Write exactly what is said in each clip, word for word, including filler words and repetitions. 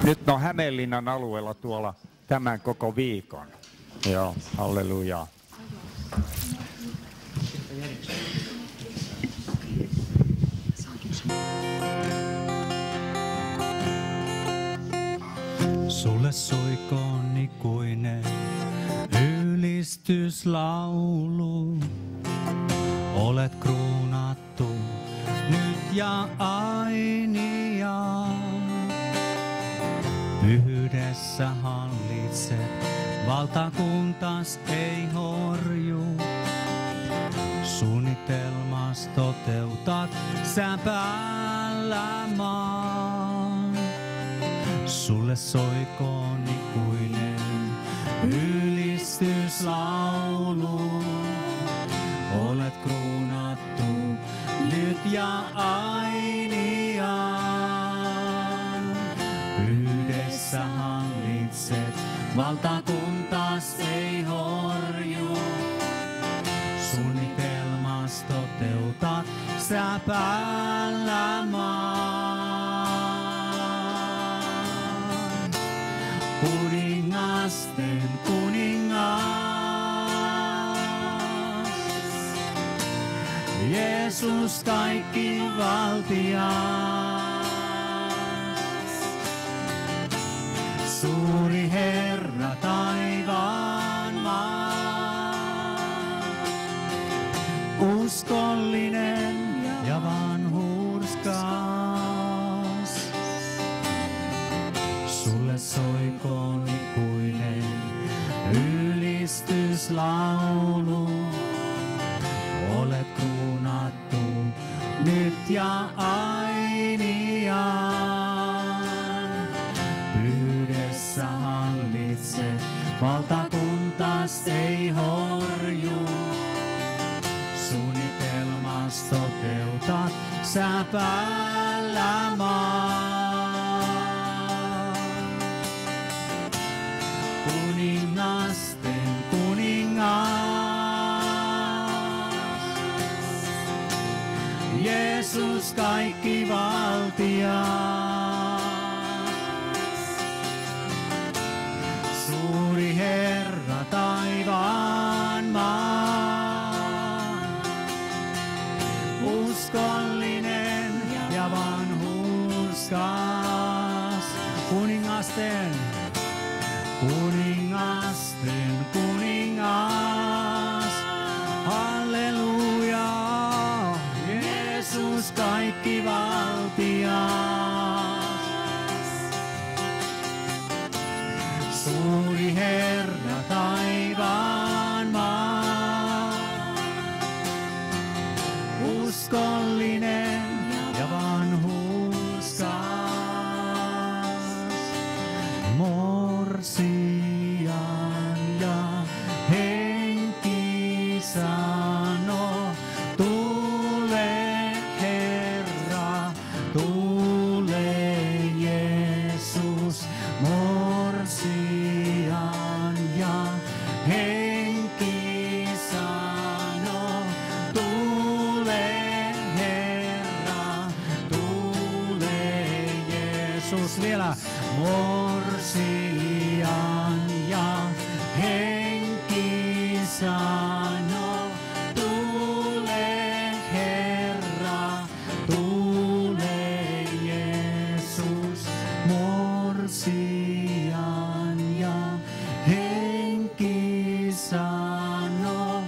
Nyt on Hämeenlinnan alueella tuolla tämän koko viikon. Joo, halleluja. Sulle soikoon ikuinen ylistyslaulu. Olet kruunattu nyt ja ainiaan. Pyhyydessä hallitset, valtakuntas ei horju. Suunnitelmas toteutat sä päällä maan. Sulle soikoon ikuinen ylistyslaulu. Olet kruunattu nyt ja ainiaan. Pyydessä hallitset, valtakuntas ei horju. Suunnitelmas toteutat sä päällä maan. Kuningasten kuningas. Jeesus kaikki valtias, suuri Herra taivaan maan, uskollinen ja vanhurskas. Sulle soikoon ikuinen ylistyslaulu. Olet kruunattu nyt ja ainiaan. Pyydessä hallitset, valtakuntas ei horju. Suunnitelmas toteutat sä päällä maan. Kuningasten kuningas. Jeesus kaikki valtias, suuri Herra taivaan maan, uskollinen ja vanhurskas. Kuningasten, kuningasten kuningas, halleluja. Jeesus kaikki valtias, suuri Herra taivaan maan, uskollinen ja vanhurskas. Morsian ja henki sano, morsian ja henki sano, tule Herra, tule Jeesus. Vielä morsian ja henki sano, tule Herra, tule Jeesus. Morsian ja henki sano,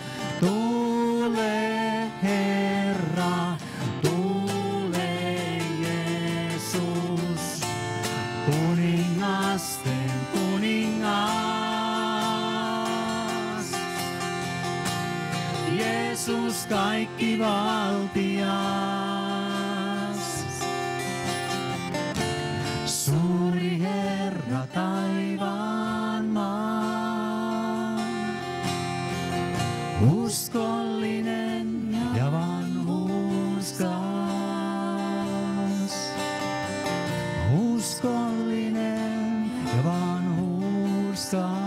tule Herra, tule Jeesus. Kuningasten kuningas, Jeesus kaikki valtias, suuri Herra taivaan maan, uskollinen ja vanhurskas, uskollinen ja vanhurskas.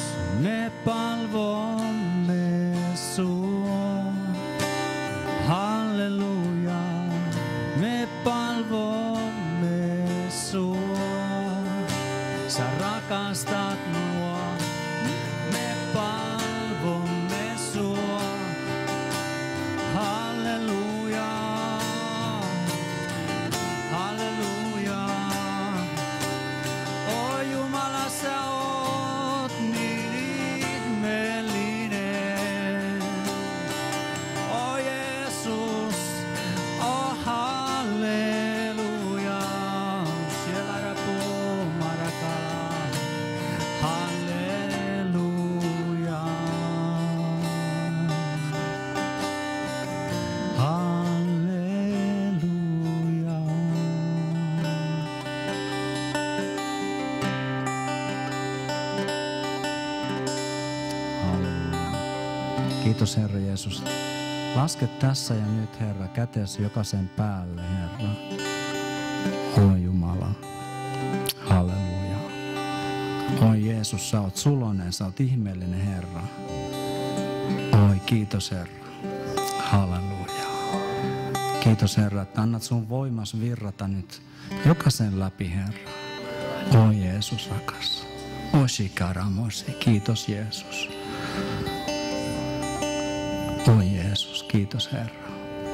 me palvomme sua. Halleluja, me palvomme sua. Sä rakastat mua, me palvomme sua. Halleluja, halleluja. O Jumala, sä oot niin ihmeellinen. O Jeesus, o halleluja. Siellä rapuu marakala. Halleluja. Halleluja. Kiitos Herra Jeesus. Laske tässä ja nyt Herra kätesi jokaisen päälle Herra. O Jumala. Halleluja. Oi Jeesus, sä oot suloinen, sä oot ihmeellinen Herra. Oi kiitos Herra. Halleluja. Kiitos Herra, että annat sun voimas virrata nyt jokaisen läpi Herra. Oi Jeesus rakas. Osi karamosi. Kiitos Jeesus. Oi Jeesus, kiitos Herra.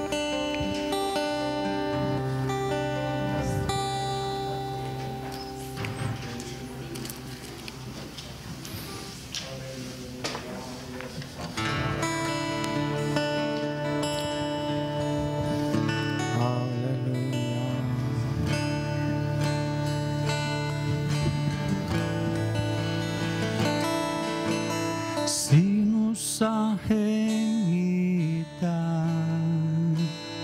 Sinussa hengitän,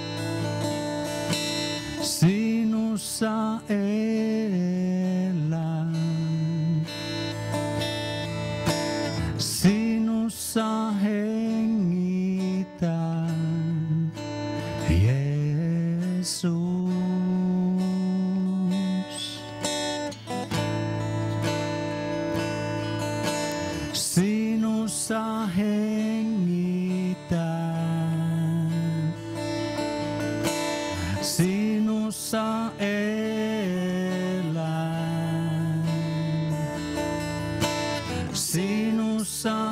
sinussa elän, sinussa hengitän, Jeesus. Sinussa hengitän, sinussa elän, sinussa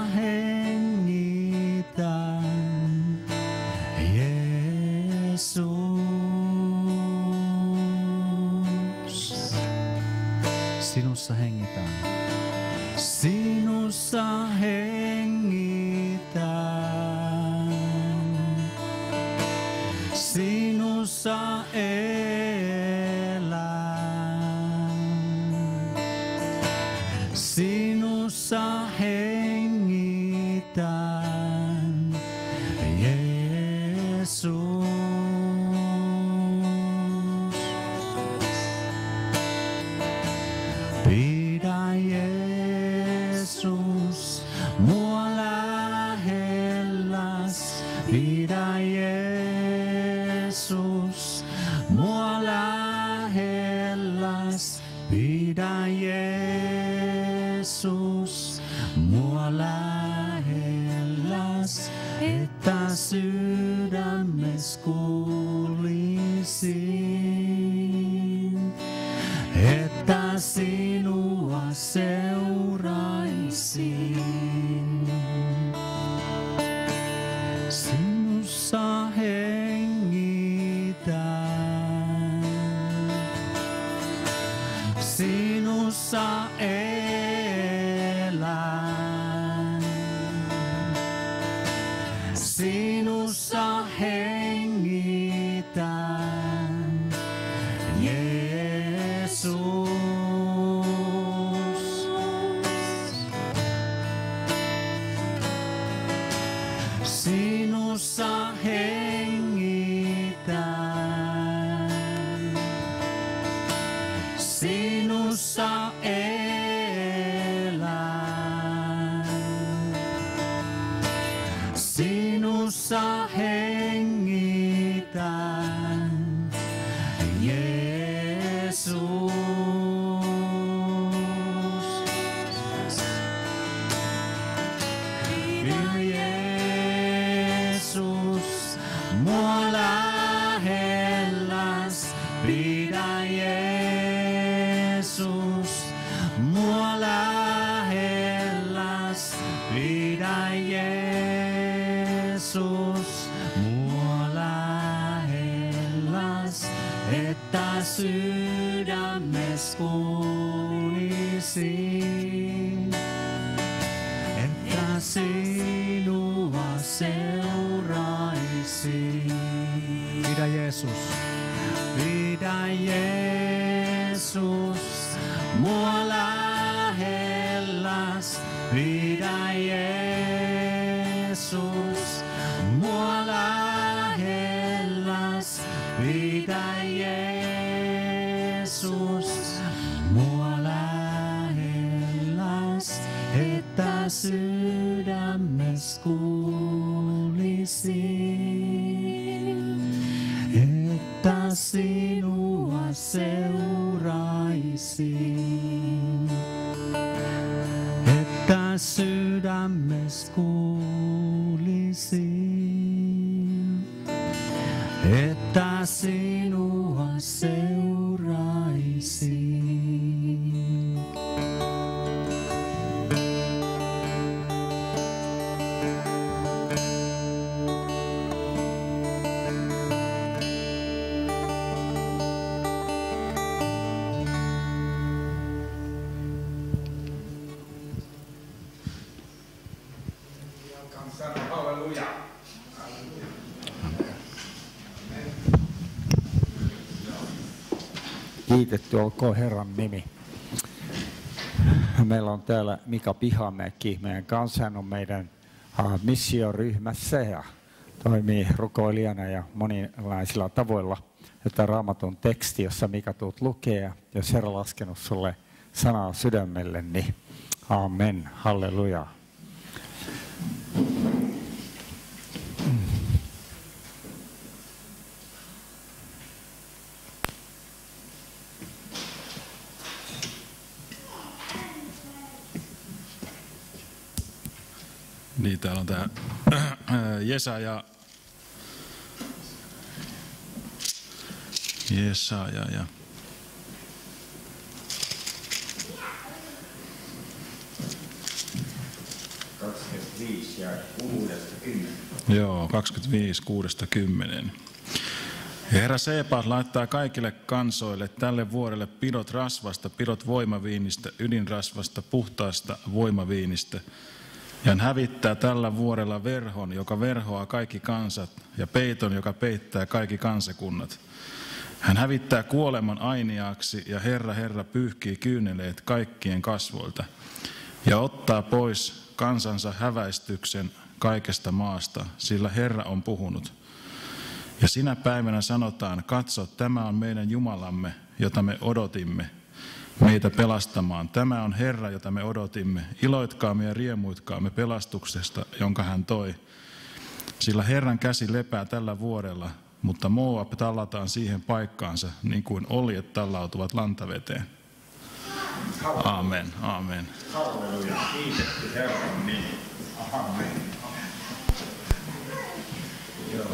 hengitän, Jeesus. Sinussa hengitän. Sinussa hengitän, sinussa elän, sinussa hengitän, Jeesus. Pidä Jeesus mua lähelläs, pidä Jeesus mua lähelläs, pidä Jeesus mua lähelläs, että sydämes kuulisin, että sinua seuraisin. Sinussa hengitän, sinussa elän, sinussa hengitän, Jeesus. Sinussa hengitän, sinussa elän, sinussa hengitän, Jeesus. pidä Jeesus mua lähelläs, että sydämes kuulisin, että sinua seuraisin. Pidä Jeesus, pidä Jeesus mua lähelläs, pidä Jeesus mua lähelläs, pidä Jeesus mua lähelläs, että sydämes kuulisin, että sinua seuraisin, että sydämes kuulisin, että sinua seuraisin. Kiitetty olkoon Herran nimi. Meillä on täällä Mika Pihamäki meidän kanssa. Hän on meidän uh, missioryhmässä ja toimii rukoilijana ja monenlaisilla tavoilla. Että Raamatun teksti, jossa Mika tuut lukee. Jos Herra laskenut sulle sanaa sydämelle, niin amen, halleluja. Niin, täällä on tämä Jesaja, Jesaja ja kaksikymmentäviisi ja kuudesta kymmeneen. Joo, kaksikymmentäviisi kuudesta kymmeneen. Herra Sebaot laittaa kaikille kansoille tälle vuodelle pidot rasvasta, pidot voimaviinistä, ydinrasvasta, puhtaasta voimaviinistä. Ja hän hävittää tällä vuodella verhon, joka verhoaa kaikki kansat, ja peiton, joka peittää kaikki kansakunnat. Hän hävittää kuoleman ainiaaksi, ja Herra, Herra pyyhkii kyyneleet kaikkien kasvoilta, ja ottaa pois kansansa häväistyksen kaikesta maasta, sillä Herra on puhunut. Ja sinä päivänä sanotaan, katso, tämä on meidän Jumalamme, jota me odotimme, meitä pelastamaan. Tämä on Herra, jota me odotimme. Iloitkaamme ja riemuitkaamme pelastuksesta, jonka hän toi. Sillä Herran käsi lepää tällä vuodella, mutta Moab tallataan siihen paikkaansa, niin kuin oljet tallautuvat lantaveteen. Amen, amen. Halleluja, kiitetty Herran nimi. Amen. Joo.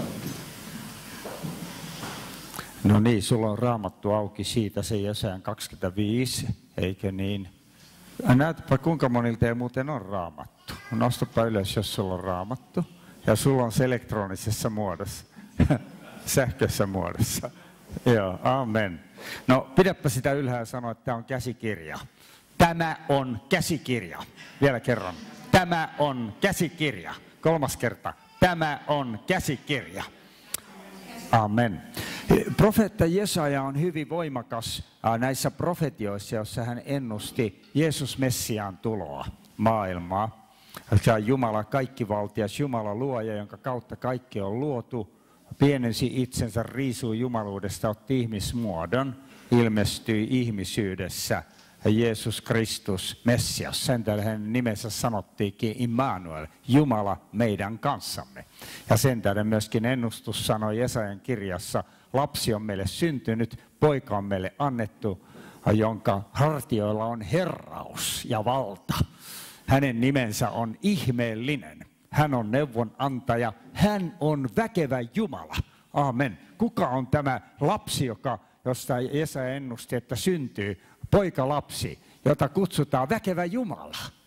No niin, sulla on Raamattu auki siitä se Jesaja kaksikymmentäviisi, eikö niin? Näytäpä kuinka monilta ei muuten on Raamattu. Nostapa ylös, jos sulla on Raamattu. Ja sulla on se elektronisessa muodossa, sähköisessä muodossa. Joo, amen. No pidäpä sitä ylhäällä sanoa, että tämä on käsikirja. Tämä on käsikirja. Vielä kerran. Tämä on käsikirja. Kolmas kerta. Tämä on käsikirja. Amen. Profeetta Jesaja on hyvin voimakas näissä profetioissa, joissa hän ennusti Jeesus Messiaan tuloa maailmaa. Tämä on Jumala kaikkivaltias, Jumala luoja, jonka kautta kaikki on luotu, pienensi itsensä, riisui jumaluudesta, otti ihmismuodon, ilmestyi ihmisyydessä. Jeesus Kristus, Messias, sen tähden hänen nimensä sanottiinkin Immanuel, Jumala meidän kanssamme. Ja sen tähden myöskin ennustus sanoi Jesajan kirjassa, lapsi on meille syntynyt, poika on meille annettu, jonka hartioilla on herraus ja valta. Hänen nimensä on ihmeellinen, hän on neuvonantaja, hän on väkevä Jumala. Aamen. Kuka on tämä lapsi, joka, josta Jesaja ennusti, että syntyy? Poika lapsi, jota kutsutaan väkevä Jumala.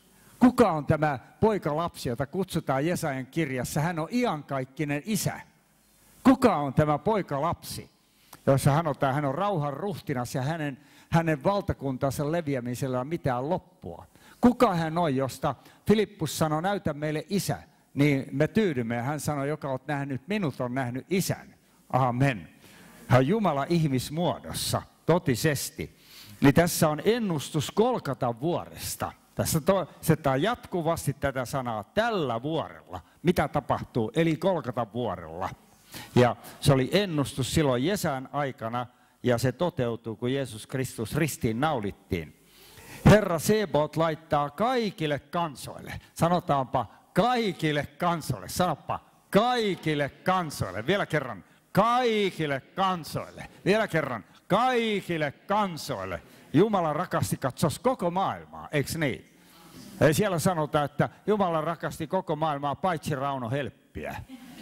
kuka on tämä poikalapsi, jota kutsutaan Jesajan kirjassa? Hän on iankaikkinen isä. Kuka on tämä poikalapsi, jossa sanotaan, hän on rauhan ruhtinas ja hänen, hänen valtakuntansa leviämisellä on mitään loppua? Kuka hän on, josta Filippus sanoi, näytä meille isä, niin me tyydymme. Ja hän sanoi, joka on nähnyt minut, on nähnyt isän. Amen. Hän on Jumala ihmismuodossa, totisesti. Niin tässä on ennustus Golgatan vuoresta. Tässä toistetaan jatkuvasti tätä sanaa tällä vuorella. Mitä tapahtuu? Eli Golgatan vuorella. Ja se oli ennustus silloin Jesajan aikana, ja se toteutuu, kun Jeesus Kristus ristiin naulittiin. Herra Sebaot laittaa kaikille kansoille. Sanotaanpa kaikille kansoille. Sanoppa kaikille kansoille. Vielä kerran. Kaikille kansoille. Vielä kerran. Kaikille kansoille. Jumala rakasti katsos koko maailmaa, eikö niin? Ja siellä sanotaan, että Jumala rakasti koko maailmaa paitsi Rauno Helppiä.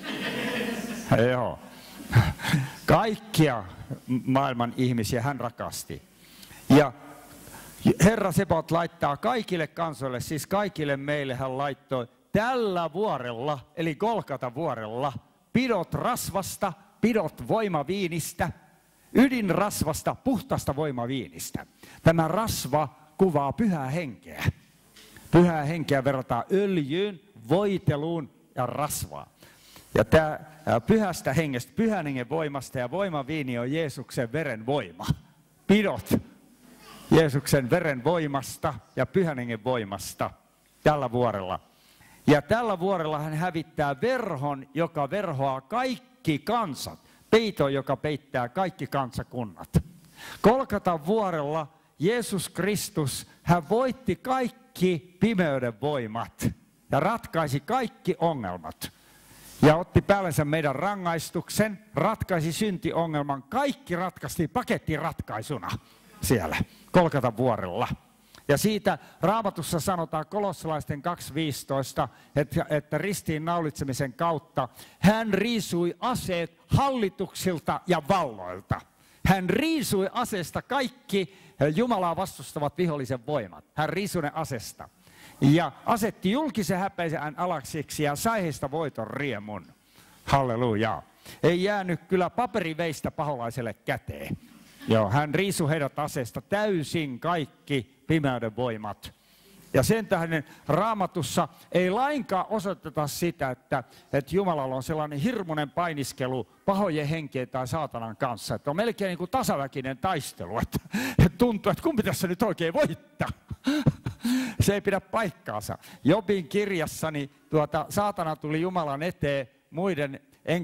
Joo. Kaikkia maailman ihmisiä hän rakasti. Ja Herra Sebaot laittaa kaikille kansoille, siis kaikille meille hän laittoi tällä vuorella, eli Golgatan vuorella, pidot rasvasta, pidot voimaviinistä, ydinrasvasta, puhtaasta voimaviinistä. Tämä rasva kuvaa pyhää henkeä. Pyhää henkeä verrataan öljyyn, voiteluun ja rasvaan. Ja tämä pyhästä hengestä, pyhän hengen voimasta ja voimaviini on Jeesuksen veren voima. Pidot Jeesuksen veren voimasta ja pyhän hengen voimasta tällä vuorella. Ja tällä vuorella hän hävittää verhon, joka verhoaa kaikki kansat. Peito, joka peittää kaikki kansakunnat. Golgatan vuorella Jeesus Kristus, hän voitti kaikki pimeyden voimat ja ratkaisi kaikki ongelmat. Ja otti päällensä meidän rangaistuksen, ratkaisi syntiongelman. Kaikki ratkaistiin pakettiratkaisuna siellä Golgatan vuorella. Ja siitä Raamatussa sanotaan Kolossalaisten kaksi viisitoista, että, että ristiin naulitsemisen kautta hän riisui aseet hallituksilta ja valloilta. Hän riisui aseesta kaikki Jumalaa vastustavat vihollisen voimat. Hän riisui ne asesta. Ja asetti julkisen häpeisen alaksiksi ja sai heistä voiton riemun. Halleluja. Ei jäänyt kyllä paperiveistä paholaiselle käteen. Joo, hän riisui heidät aseesta täysin kaikki pimeyden voimat. Ja sen tähden Raamatussa ei lainkaan osoiteta sitä, että, että Jumalalla on sellainen hirmuinen painiskelu pahojen henkien tai saatanan kanssa. Että on melkein niin kuin tasaväkinen taistelu. Että, että tuntuu, että kumpi tässä nyt oikein voittaa. Se ei pidä paikkaansa. Jobin kirjassani tuota, saatana tuli Jumalan eteen muiden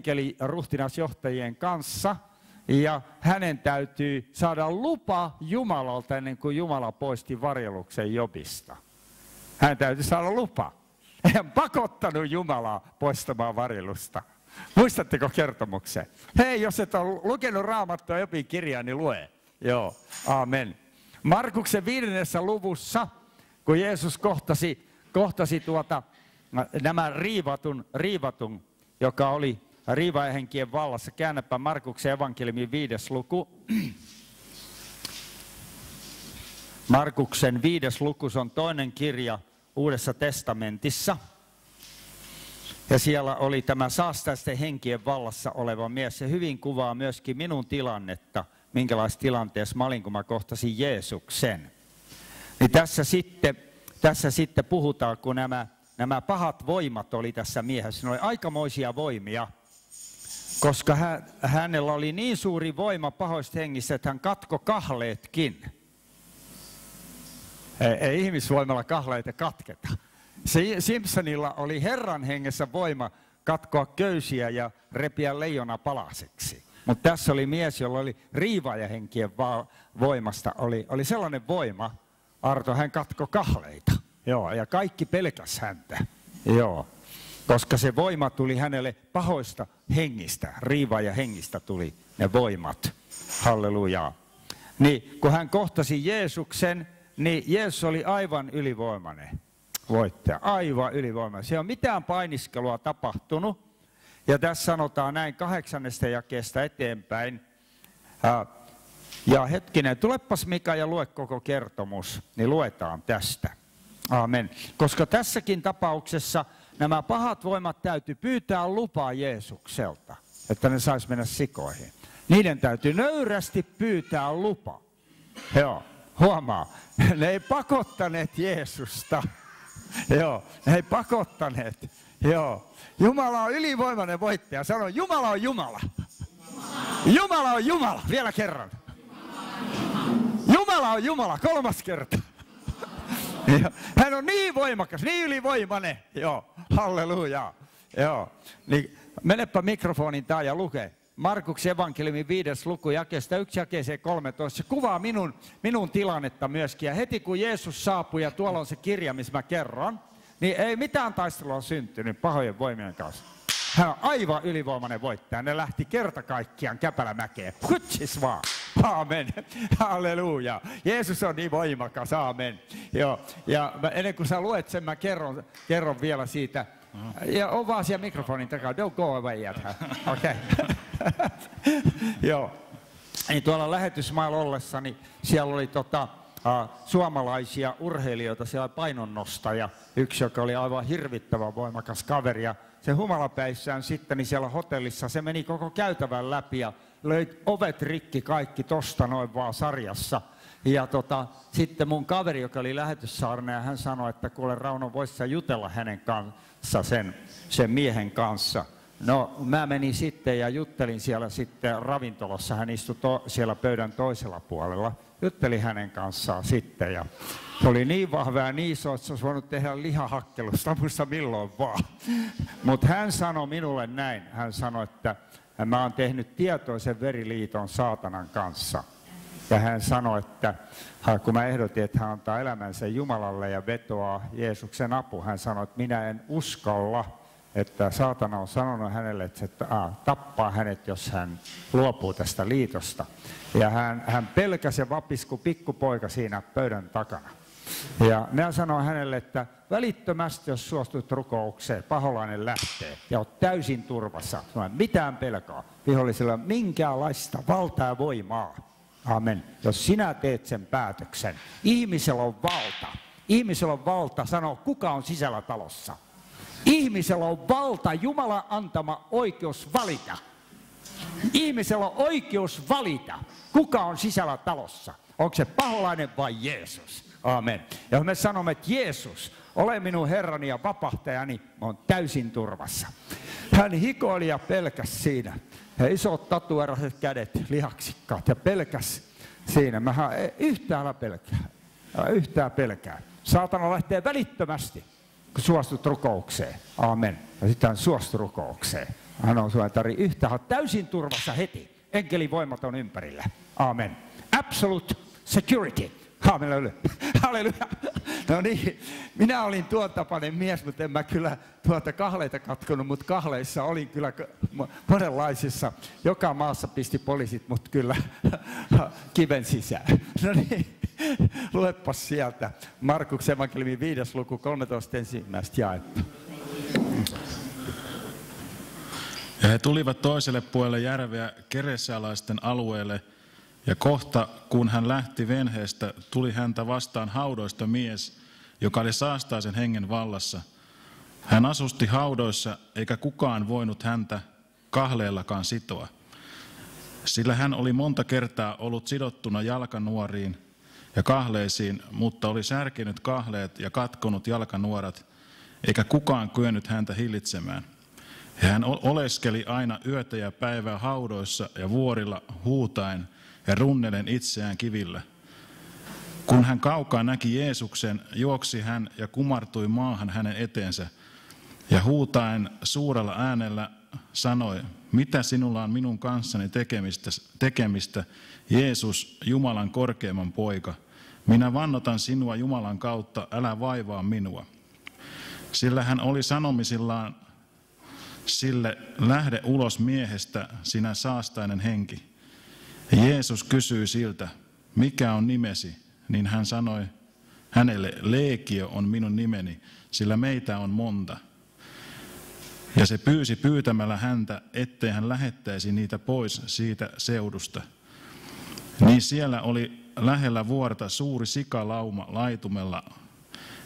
enkeliruhtinasjohtajien kanssa. Ja hänen täytyy saada lupa Jumalalta ennen kuin Jumala poisti varjeluksen Jobista. Hän täytyy saada lupa. Hän pakottanut Jumalaa poistamaan varjelusta. Muistatteko kertomuksen? Hei, jos et ole lukenut Raamattua Jobin kirjaa, niin lue. Joo, amen. Markuksen viidennessä luvussa, kun Jeesus kohtasi, kohtasi tuota, nämä riivatun, riivatun, joka oli riivaajahenkien vallassa. Käännäpä Markuksen evankeliumin viides luku. Markuksen viides luku, se on toinen kirja Uudessa testamentissa. Ja siellä oli tämä saastaisten henkien vallassa oleva mies. Se hyvin kuvaa myöskin minun tilannetta, minkälaisessa tilanteessa mä olin, kun mä kohtasin Jeesuksen. Niin tässä sitten, tässä sitten puhutaan, kun nämä, nämä pahat voimat oli tässä miehessä. Ne oli aikamoisia voimia, koska hän, hänellä oli niin suuri voima pahoista hengissä, että hän katko kahleetkin. Ei, ei ihmisvoimalla kahleita katketa. Simpsonilla oli Herran hengessä voima katkoa köysiä ja repiä leijona palaseksi. Mutta tässä oli mies, jolla oli riivaajahenkien voimasta, oli, oli sellainen voima, Arto, hän katko kahleita. Joo, ja kaikki pelkäs häntä. Joo, koska se voima tuli hänelle pahoista hengistä, riivaajahengistä tuli ne voimat. Halleluja. Niin, kun hän kohtasi Jeesuksen, niin Jeesus oli aivan ylivoimainen voittaja, aivan ylivoimainen. Se ei ole mitään painiskelua tapahtunut. Ja tässä sanotaan näin kahdeksannesta jakeesta eteenpäin. Ja hetkinen, tulepas Mika ja lue koko kertomus, niin luetaan tästä. Amen. Koska tässäkin tapauksessa nämä pahat voimat täytyy pyytää lupaa Jeesukselta, että ne sais mennä sikoihin. Niiden täytyy nöyrästi pyytää lupa. Joo, huomaa. Ne ei pakottaneet Jeesusta. Joo, ne ei pakottaneet. Joo. Jumala on ylivoimainen voittaja. Sano, Jumala on Jumala. Jumala on Jumala. Vielä kerran. Jumala on Jumala. Kolmas kerta. Hän on niin voimakas, niin ylivoimainen. Joo, halleluja. Joo. Niin, menepä mikrofonin taa ja lukee. Markuksen evankeliumin viides luku jakeesta yksi jakeeseen kolmetoista. Se kuvaa minun, minun tilannetta myöskin. Ja heti kun Jeesus saapui, ja tuolla on se kirja, missä mä kerron, niin ei mitään taistelua syntynyt pahojen voimien kanssa. Hän on aivan ylivoimainen voittaja. Ne lähti kerta kaikkiaan Käpälämäkeen. Hutsis vaan. Aamen. Halleluja. Jeesus on niin voimakas. Aamen. Joo. Ja ennen kuin sä luet sen, mä kerron, kerron vielä siitä. Ja on vaan siellä mikrofonin takaa. Don't go away yet. Okei. Joo. Niin tuolla lähetysmailla ollessani siellä oli tota, uh, suomalaisia urheilijoita, siellä painonnostaja. Yksi, joka oli aivan hirvittävän voimakas kaveri. Ja se humalapäissään sitten niin siellä hotellissa, se meni koko käytävän läpi ja löi ovet rikki kaikki tosta noin vaan sarjassa. Ja tota, sitten mun kaveri, joka oli lähetyssaarna, ja hän sanoi, että kuule Rauno, voisi sä jutella hänen kanssa, sen, sen miehen kanssa. No mä menin sitten ja juttelin siellä sitten ravintolassa, hän istui to, siellä pöydän toisella puolella. Juttelin hänen kanssaan sitten ja se oli niin vahva ja niin iso, että se olisi voinut tehdä lihahakkelusta muista milloin vaan. Mutta hän sanoi minulle näin, hän sanoi, että mä oon tehnyt tietoisen veriliiton saatanan kanssa. Ja hän sanoi, että kun mä ehdotin, että hän antaa elämänsä Jumalalle ja vetoaa Jeesuksen apu, hän sanoi, että minä en uskalla, että saatana on sanonut hänelle, että se tappaa hänet, jos hän luopuu tästä liitosta. Ja hän, hän pelkäsi ja vapisi kuin pikkupoika siinä pöydän takana. Ja minä sanoin hänelle, että välittömästi, jos suostut rukoukseen, paholainen lähtee ja olet täysin turvassa. Sanoin, mitään pelkoa. Vihollisella on minkäänlaista valtaa ja voimaa. Amen. Jos sinä teet sen päätöksen, ihmisellä on valta. Ihmisellä on valta sanoa, kuka on sisällä talossa. Ihmisellä on valta, Jumalan antama oikeus valita. Ihmisellä on oikeus valita, kuka on sisällä talossa. Onko se paholainen vai Jeesus? Amen. Ja me sanomme, että Jeesus, ole minun Herrani ja vapahtajani, on täysin turvassa. Hän hikoili ja pelkäsi siinä. Ja isot tatueraiset kädet, lihaksikkaat ja pelkäsi siinä. Mä yhtään pelkää. Yhtään pelkää. Saatana lähtee välittömästi, kun suostut rukoukseen. Amen. Ja sitten hän suostui rukoukseen. Hän on sinua tarvitse yhtään täysin turvassa heti. Enkelin voimat on ympärillä. Amen. Absolute security. Halleluja. Halleluja. No niin, minä olin tuon tapainen mies, mutta en mä kyllä tuota kahleita katkonut, mutta kahleissa olin kyllä monenlaisissa. Joka maassa pisti poliisit, mutta kyllä kiven sisään. No niin, luepas sieltä. Markuksen evankeliumin viides luku kolmetoista ensimmäistä jaetta. Ja he tulivat toiselle puolelle järveä keresealaisten alueelle, ja kohta, kun hän lähti venheestä, tuli häntä vastaan haudoista mies, joka oli saastaisen hengen vallassa. Hän asusti haudoissa, eikä kukaan voinut häntä kahleellakaan sitoa. Sillä hän oli monta kertaa ollut sidottuna jalkanuoriin ja kahleisiin, mutta oli särkenyt kahleet ja katkonut jalkanuorat, eikä kukaan kyennyt häntä hillitsemään. Ja hän oleskeli aina yötä ja päivää haudoissa ja vuorilla huutaen ja runnellen itseään kivillä. Kun hän kaukaa näki Jeesuksen, juoksi hän ja kumartui maahan hänen eteensä. Ja huutaen suurella äänellä sanoi, mitä sinulla on minun kanssani tekemistä, tekemistä, Jeesus, Jumalan korkeimman poika. Minä vannotan sinua Jumalan kautta, älä vaivaa minua. Sillä hän oli sanomisillaan sille, lähde ulos miehestä, sinä saastainen henki. Ja Jeesus kysyi siltä, mikä on nimesi? Niin hän sanoi hänelle, Leegio on minun nimeni, sillä meitä on monta. Ja se pyysi pyytämällä häntä, ettei hän lähettäisi niitä pois siitä seudusta. Niin siellä oli lähellä vuorta suuri sikalauma laitumella,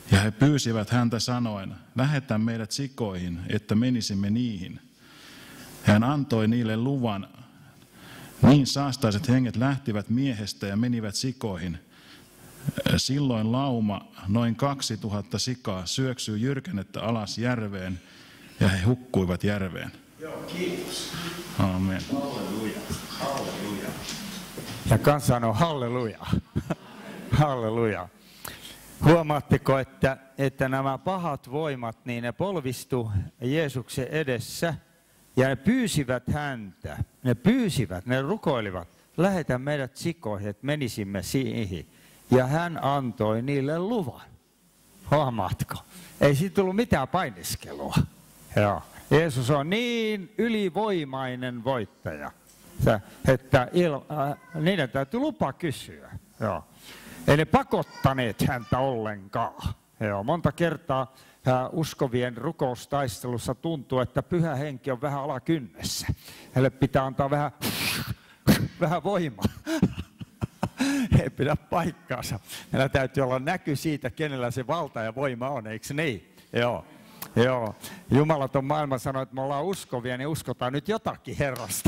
Ja he pyysivät häntä sanoen, lähetä meidät sikoihin, että menisimme niihin. Hän antoi niille luvan. Niin saastaiset henget lähtivät miehestä ja menivät sikoihin. Silloin lauma, noin kaksi tuhatta sikaa, syöksyi jyrkänettä alas järveen, ja he hukkuivat järveen. Joo, kiitos. Amen. Halleluja, halleluja. Ja kansa sanoo halleluja, halleluja. Huomaatteko, että, että nämä pahat voimat, niin ne polvistu Jeesuksen edessä ja ne pyysivät häntä. Ne pyysivät, ne rukoilivat, lähetä meidät sikoihin, että menisimme siihen. Ja hän antoi niille luvan. Huomaatko? Ei siitä tullut mitään painiskelua. Joo. Jeesus on niin ylivoimainen voittaja, että il, äh, niiden täytyy lupa kysyä. Joo. Ei ne pakottaneet häntä ollenkaan. Joo. Monta kertaa äh, uskovien rukoustaistelussa tuntuu, että pyhä henki on vähän alakynnessä. Heille pitää antaa vähän, vähän voimaa. Ei pidä paikkaansa. Meillä täytyy olla näky siitä, kenellä se valta ja voima on, eikö niin? Joo. Joo. Jumalaton maailma sanoo, että me ollaan uskovia, niin uskotaan nyt jotakin Herrasta.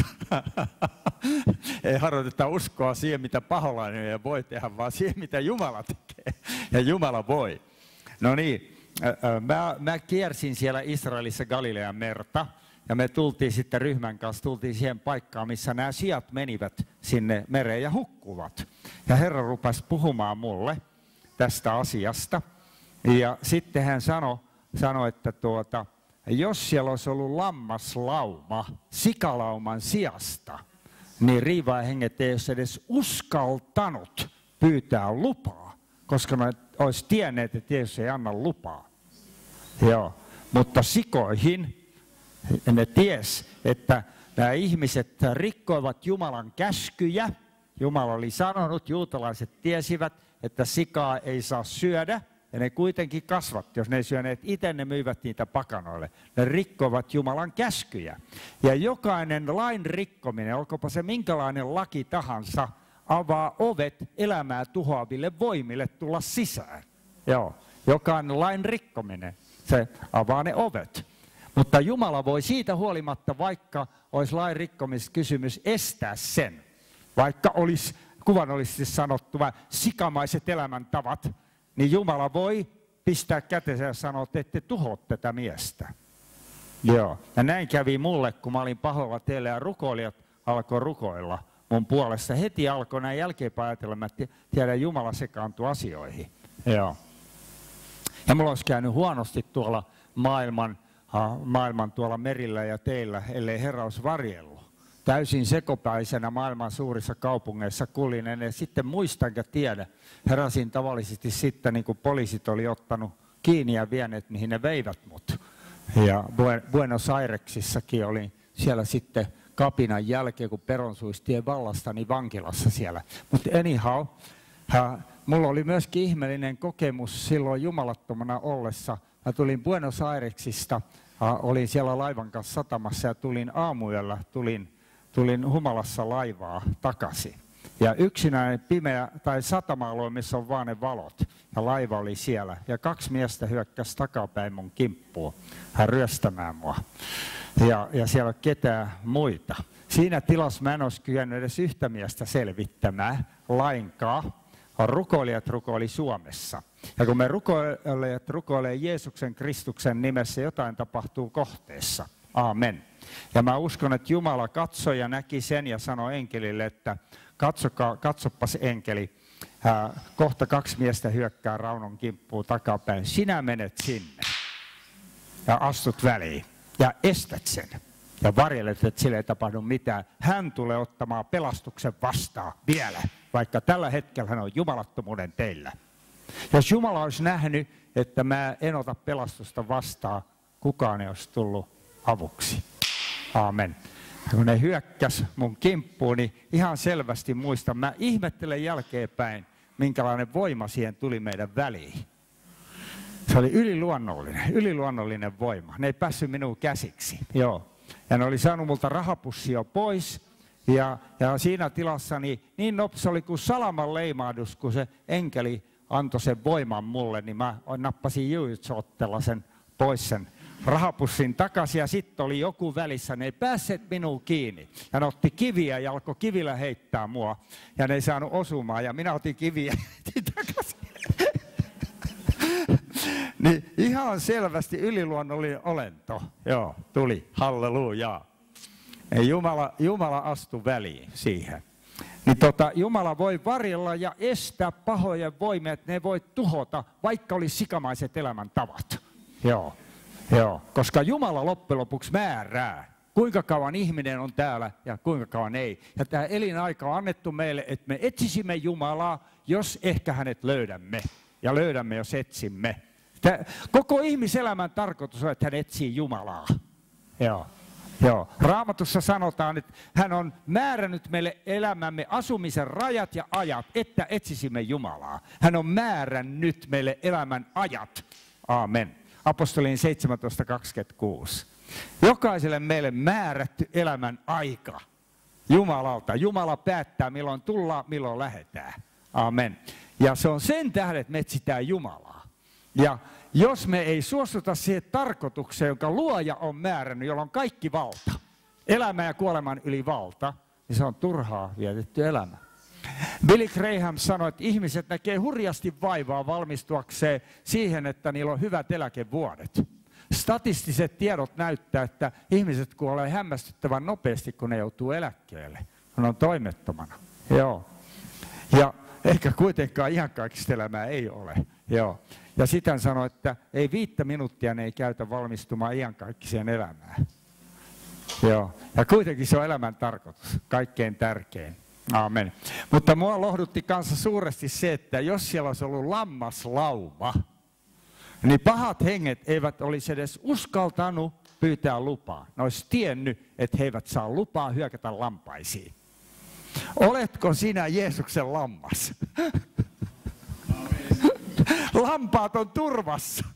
Ei harjoiteta uskoa siihen, mitä paholainen voi tehdä, vaan siihen, mitä Jumala tekee. Ja Jumala voi. No niin, mä, mä kiersin siellä Israelissa Galilean merta. Ja me tultiin sitten ryhmän kanssa, tultiin siihen paikkaan, missä nämä siat menivät sinne mereen ja hukkuvat. Ja Herra rupesi puhumaan mulle tästä asiasta. Ja sitten hän sanoi, sanoi että tuota, jos siellä olisi ollut lammaslauma sikalauman sijasta, niin riivaahenget ei olisi edes uskaltanut pyytää lupaa, koska ne olisi tienneet, että Jeesus ei anna lupaa. Joo. Mutta sikoihin ne ties, että nämä ihmiset rikkoivat Jumalan käskyjä. Jumala oli sanonut, juutalaiset tiesivät, että sikaa ei saa syödä. Ja ne kuitenkin kasvatti, jos ne ei syöneet itse, ne myivät niitä pakanoille. Ne rikkoivat Jumalan käskyjä. Ja jokainen lain rikkominen, olkoonpa se minkälainen laki tahansa, avaa ovet elämää tuhoaville voimille tulla sisään. Joo, jokainen lain rikkominen, se avaa ne ovet. Mutta Jumala voi siitä huolimatta, vaikka olisi lain rikkomiskysymys, estää sen. Vaikka olisi, kuvanollisesti sanottuna, sikamaiset elämäntavat, niin Jumala voi pistää kätensä ja sanoa, että ette tuhoa tätä miestä. Joo. Ja näin kävi mulle, kun mä olin pahoilla teille ja rukoilijat alkoi rukoilla mun puolesta. Heti alkoi näin jälkeenpäin ajatella, mä tiedän, Jumala sekaantui asioihin. Joo. Ja mulla olisi käynyt huonosti tuolla maailman, maailman tuolla merillä ja teillä, ellei Herra olisi varjellut. Täysin sekopäisenä maailman suurissa kaupungeissa kuljin, ja sitten muistan ja tiedä. Heräsin tavallisesti sitten, niin kuin poliisit oli ottanut kiinni ja vieneet, mihin ne veivät mut. Ja Buenos Airesissakin olin siellä sitten kapinan jälkeen, kun peronsuistien vallastani vankilassa siellä. Mutta anyhow, äh, mulla oli myöskin ihmeellinen kokemus silloin jumalattomana ollessa. Mä tulin Buenos Airesista, äh, olin siellä laivan kanssa satamassa ja tulin aamuyöllä, tulin Tulin humalassa laivaa takaisin. Ja yksinäinen pimeä tai satama-alue, missä on vaan ne valot. Ja laiva oli siellä. Ja kaksi miestä hyökkäsi takapäin mun kimppuun. Hän ryöstämään mua. Ja, ja siellä ei ketään muita. Siinä tilassa mä en olisi kyennyt edes yhtä miestä selvittämään lainkaan. Rukoilijat rukoili Suomessa. Ja kun me rukoilijat rukoilee Jeesuksen Kristuksen nimessä, jotain tapahtuu kohteessa. Aamen. Ja mä uskon, että Jumala katsoi ja näki sen ja sanoi enkelille, että katsokaa, katsopas enkeli, ää, kohta kaksi miestä hyökkää Raunon kimppuun takapäin. Sinä menet sinne ja astut väliin ja estät sen ja varjelet, että sille ei tapahdu mitään. Hän tulee ottamaan pelastuksen vastaan vielä, vaikka tällä hetkellä hän on jumalattomuuden teillä. Jos Jumala olisi nähnyt, että mä en ota pelastusta vastaan, kukaan ei olisi tullut avuksi. Aamen. Kun ne hyökkäs mun kimppuun, niin ihan selvästi muistan, mä ihmettelen jälkeenpäin, minkälainen voima siihen tuli meidän väliin. Se oli yliluonnollinen, yliluonnollinen voima. Ne ei päässyt minuun käsiksi. Joo. Ja ne oli saanut multa rahapussia pois. Ja, ja siinä tilassa niin, niin nopsa oli kuin salaman leimahdus, kun se enkeli antoi sen voiman mulle, niin mä nappasin juitsotella sen pois sen rahapussin takaisin ja sitten oli joku välissä, ne ei päässeet minuun kiinni. Ja ne otti kiviä ja alkoi kivillä heittää mua ja ne ei saanut osumaan ja minä otin kiviä ja heitin takaisin. Niin ihan selvästi yliluonnollinen olento, joo, tuli, hallelujaa. Jumala, Jumala astui väliin siihen. Niin tota, Jumala voi varjella ja estää pahojen voimia, että ne voi tuhota, vaikka olisi sikamaiset elämäntavat. Joo, joo, koska Jumala loppujen lopuksi määrää, kuinka kauan ihminen on täällä ja kuinka kauan ei. Ja tämä elinaika on annettu meille, että me etsisimme Jumalaa, jos ehkä hänet löydämme. Ja löydämme, jos etsimme. Tämä, koko ihmiselämän tarkoitus on, että hän etsii Jumalaa. Joo. Joo. Raamatussa sanotaan, että hän on määrännyt meille elämämme asumisen rajat ja ajat, että etsisimme Jumalaa. Hän on määrännyt meille elämän ajat. Aamen. Apostolien seitsemäntoista kaksikymmentäkuusi. Jokaiselle meille määrätty elämän aika Jumalalta. Jumala päättää, milloin tullaan, milloin lähdetään. Aamen. Ja se on sen tähden, että me etsitään Jumalaa. Ja jos me ei suostuta siihen tarkoitukseen, jonka luoja on määrännyt, jolla on kaikki valta, elämän ja kuoleman yli valta, niin se on turhaa vietetty elämä. Billy Graham sanoi, että ihmiset näkee hurjasti vaivaa valmistuakseen siihen, että niillä on hyvät eläkevuodet. Statistiset tiedot näyttää, että ihmiset kuolee hämmästyttävän nopeasti, kun ne joutuu eläkkeelle. Ne on toimettomana. Joo. Ja ehkä kuitenkaan ihan kaikista elämää ei ole. Joo. Ja sitten hän sanoi, että ei viittä minuuttia ne ei käytä valmistumaan iankaikkiseen elämään. Joo. Ja kuitenkin se on elämän tarkoitus, kaikkein tärkein. Aamen. Mutta mua lohdutti kanssa suuresti se, että jos siellä olisi ollut lammaslauma, niin pahat henget eivät olisi edes uskaltanut pyytää lupaa. Ne olisi tiennyt, että he eivät saa lupaa hyökätä lampaisiin. Oletko sinä Jeesuksen lammas? Lampaat on turvassa.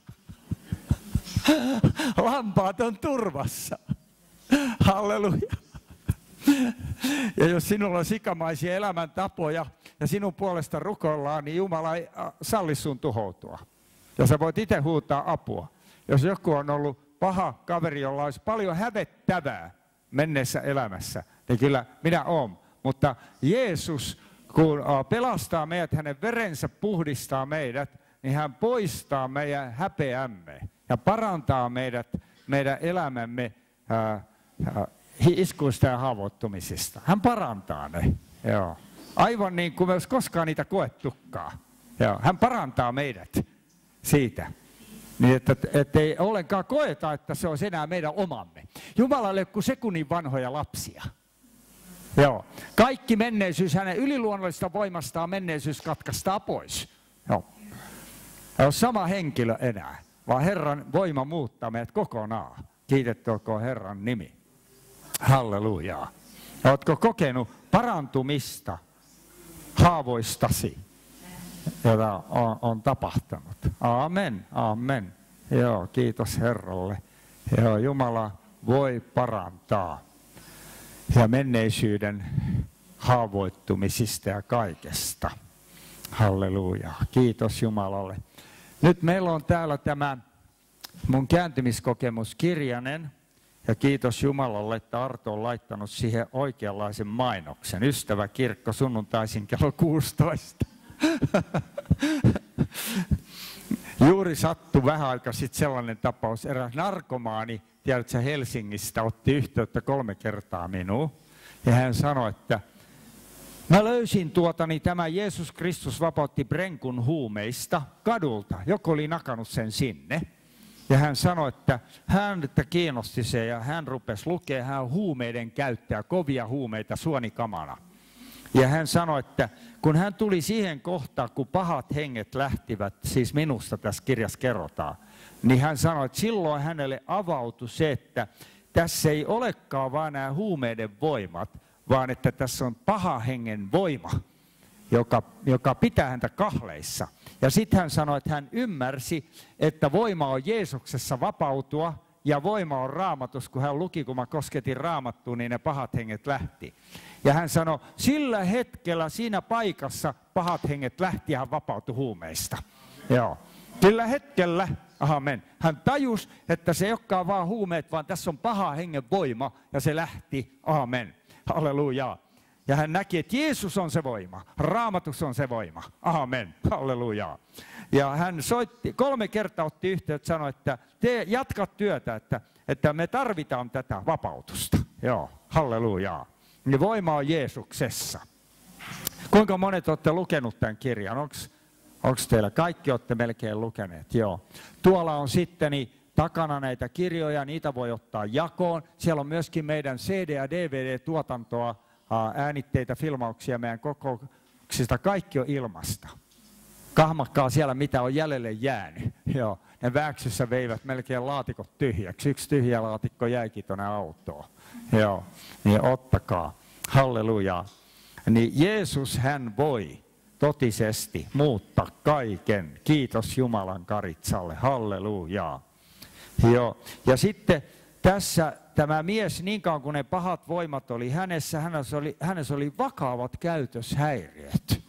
Lampaat on turvassa. Halleluja. Ja jos sinulla on sikamaisia elämäntapoja ja sinun puolesta rukoillaan, niin Jumala ei salli sun tuhoutua. Ja sä voit itse huutaa apua. Jos joku on ollut paha kaveri, jolla olisi paljon hävettävää menneessä elämässä, niin kyllä minä oon. Mutta Jeesus, kun pelastaa meidät, hänen verensä puhdistaa meidät, niin hän poistaa meidän häpeämme ja parantaa meidät, meidän elämämme ää, ää, iskuista ja haavoittumisista. Hän parantaa ne. Joo. Aivan niin kuin me olisi koskaan niitä koettukaan. Joo. Hän parantaa meidät siitä. Niin että, että ei ollenkaan koeta, että se olisi enää meidän omamme. Jumala ei ole kuin sekunnin vanhoja lapsia. Joo. Kaikki menneisyys, hänen yliluonnollisesta voimastaan menneisyys katkaistaan pois. Joo. Ei ole sama henkilö enää, vaan Herran voima muuttaa meidät kokonaan. Kiitetty olkoon Herran nimi. Hallelujaa. Oletko kokenut parantumista haavoistasi, jota on, on tapahtunut? Amen, amen. Joo, kiitos Herralle. Joo, Jumala voi parantaa. Ja menneisyyden haavoittumisista ja kaikesta. Halleluja. Kiitos Jumalalle. Nyt meillä on täällä tämä mun kääntymiskokemuskirjanen. Ja kiitos Jumalalle, että Arto on laittanut siihen oikeanlaisen mainoksen. Ystävä kirkko sunnuntaisin kello kuusitoista. Juuri sattui vähän aikaa sitten sellainen tapaus. Eräs narkomaani, tiedätkö, Helsingistä otti yhteyttä kolme kertaa minuun. Ja hän sanoi, että mä löysin tuotani, tämä Jeesus Kristus vapautti Brenkun huumeista kadulta. Joku oli nakannut sen sinne. Ja hän sanoi, että häntä kiinnosti se ja hän rupesi lukemaan, hän on huumeiden käyttäjä, kovia huumeita suonikamana. Ja hän sanoi, että kun hän tuli siihen kohtaan, kun pahat henget lähtivät, siis minusta tässä kirjassa kerrotaan, niin hän sanoi, että silloin hänelle avautui se, että tässä ei olekaan vain nämä huumeiden voimat, vaan että tässä on paha hengen voima, joka, joka pitää häntä kahleissa. Ja sitten hän sanoi, että hän ymmärsi, että voima on Jeesuksessa vapautua ja voima on Raamatus. Kun hän luki, kun mä kosketin Raamattuun, niin ne pahat henget lähti. Ja hän sanoi, sillä hetkellä siinä paikassa pahat henget lähti ja hän vapautui huumeista. Joo. Sillä hetkellä, amen, hän tajusi, että se ei olekaan vaan huumeet, vaan tässä on paha hengen voima ja se lähti, amen, halleluja. Ja hän näki, että Jeesus on se voima, Raamatus on se voima, amen, halleluja. Ja hän soitti, kolme kertaa otti yhteyttä, sanoi, että te jatkat työtä, että, että me tarvitaan tätä vapautusta. Joo, halleluja. Niin voima on Jeesuksessa. Kuinka monet olette lukenut tämän kirjan? Onko teillä? Kaikki olette melkein lukeneet, joo. Tuolla on sitten takana näitä kirjoja, niitä voi ottaa jakoon. Siellä on myöskin meidän C D- ja D V D-tuotantoa, äänitteitä, filmauksia meidän kokouksista. Kaikki on ilmasta. Kahmakkaa siellä, mitä on jäljelle jäänyt. Joo. Ne Vääksyssä veivät melkein laatikot tyhjäksi. Yksi tyhjä laatikko jäikin tuonne autoon. Joo. Niin ottakaa. Halleluja. Niin Jeesus hän voi totisesti muuttaa kaiken. Kiitos Jumalan Karitsalle. Halleluja. Joo. Ja sitten tässä tämä mies, niin kauan kuin ne pahat voimat oli hänessä, hänessä oli, hänessä oli vakavat käytöshäiriöt.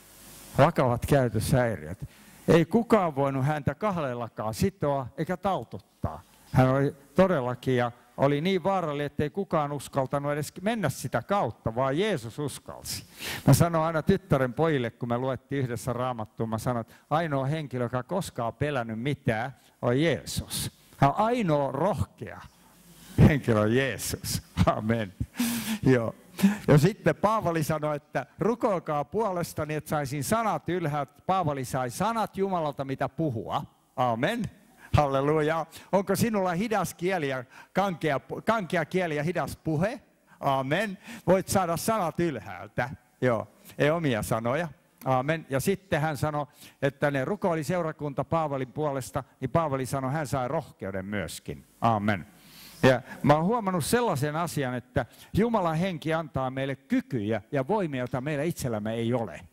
Vakavat käytöshäiriöt. Ei kukaan voinut häntä kahdellakaan sitoa eikä taututtaa. Hän oli todellakin ja oli niin vaarallinen, ettei kukaan uskaltanut edes mennä sitä kautta, vaan Jeesus uskalsi. Mä sanoin aina tyttären pojille, kun me luettiin yhdessä Raamattua, mä sanoin, että ainoa henkilö, joka koskaan pelännyt mitään, on Jeesus. Hän on ainoa rohkea henkilö on Jeesus. Amen. Joo. Ja sitten Paavali sanoi, että rukoilkaa puolestani, että saisin sanat ylhäältä. Paavali sai sanat Jumalalta, mitä puhua. Amen. Halleluja. Onko sinulla hidas kieli ja kankea, kankea kieli ja hidas puhe? Amen. Voit saada sanat ylhäältä. Joo. Ei omia sanoja. Amen. Ja sitten hän sanoi, että ne rukoili seurakunta Paavalin puolesta, niin Paavali sanoi, hän sai rohkeuden myöskin. Amen. Ja mä oon huomannut sellaisen asian, että Jumalan henki antaa meille kykyjä ja voimia, joita meillä itsellämme ei ole.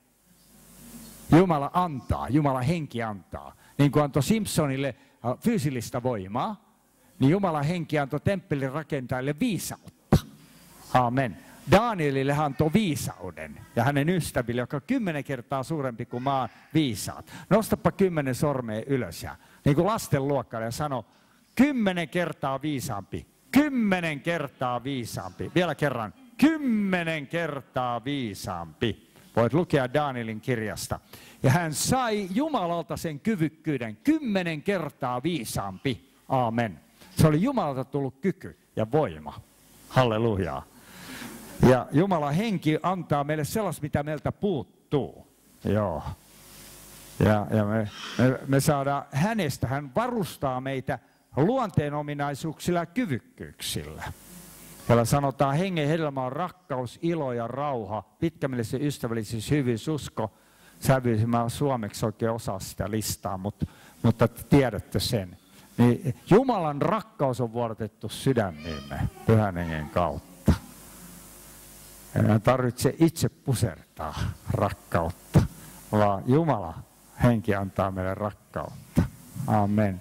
Jumala antaa, Jumalan henki antaa. Niin kuin antoi Simpsonille fyysillistä voimaa, niin Jumalan henki antoi temppelin rakentajille viisautta. Amen. Danielille hän antoi viisauden ja hänen ystäville, joka on kymmenen kertaa suurempi kuin maan viisaat. Nostapa kymmenen sormea ylös ja niin kuin lasten luokkaille ja sano, kymmenen kertaa viisaampi, kymmenen kertaa viisaampi. Vielä kerran, kymmenen kertaa viisaampi. Voit lukea Danielin kirjasta. Ja hän sai Jumalalta sen kyvykkyyden, kymmenen kertaa viisaampi. Aamen. Se oli Jumalalta tullut kyky ja voima. Hallelujaa. Ja Jumalan henki antaa meille sellaista, mitä meiltä puuttuu. Joo. Ja, ja me, me, me saadaan hänestä, hän varustaa meitä luonteen ominaisuuksilla ja kyvykkyyksillä. Täällä sanotaan, hengen hedelmä on rakkaus, ilo ja rauha, pitkämielinen ystävällisyys, hyvyys, usko, sävyys. Mä suomeksi oikein osaa sitä listaa, mutta, mutta tiedätte sen. Niin Jumalan rakkaus on vuodatettu sydämiimme Pyhän Hengen kautta. Ei tarvitse itse pusertaa rakkautta, vaan Jumala henki antaa meille rakkautta. Amen.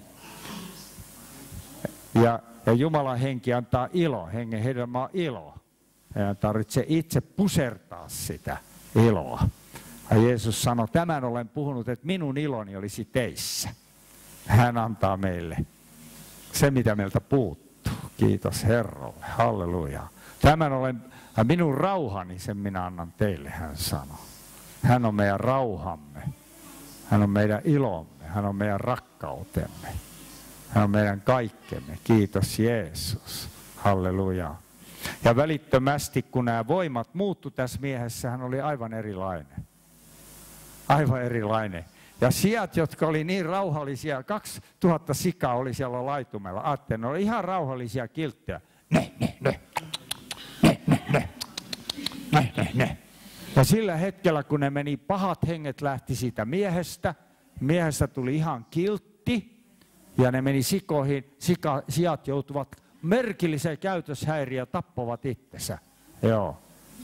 Ja, ja Jumalan henki antaa ilo, hengen hedelmä on ilo. Ei tarvitse itse pusertaa sitä iloa. Ja Jeesus sanoi, tämän olen puhunut, että minun iloni olisi teissä. Hän antaa meille se, mitä meiltä puuttuu. Kiitos Herralle, halleluja. Tämän olen, minun rauhani, sen minä annan teille, hän sanoi. Hän on meidän rauhamme, hän on meidän ilomme, hän on meidän rakkautemme. Hän on meidän kaikkemme. Kiitos Jeesus. Halleluja. Ja välittömästi, kun nämä voimat muuttu tässä miehessä, hän oli aivan erilainen. Aivan erilainen. Ja sijat, jotka oli niin rauhallisia, kaksituhatta sikaa oli siellä laitumella. Ajattelin, ne oli ihan rauhallisia kilttejä. Ne, ne, ne. Ne, ne, ne. Ne, ne, ne. Ja sillä hetkellä, kun ne meni, pahat henget lähti siitä miehestä. Miehestä tuli ihan kiltti. Ja ne meni sikoihin, sika, sijat joutuvat merkilliseen käytöshäiriöön ja tappavat itsensä. Joo.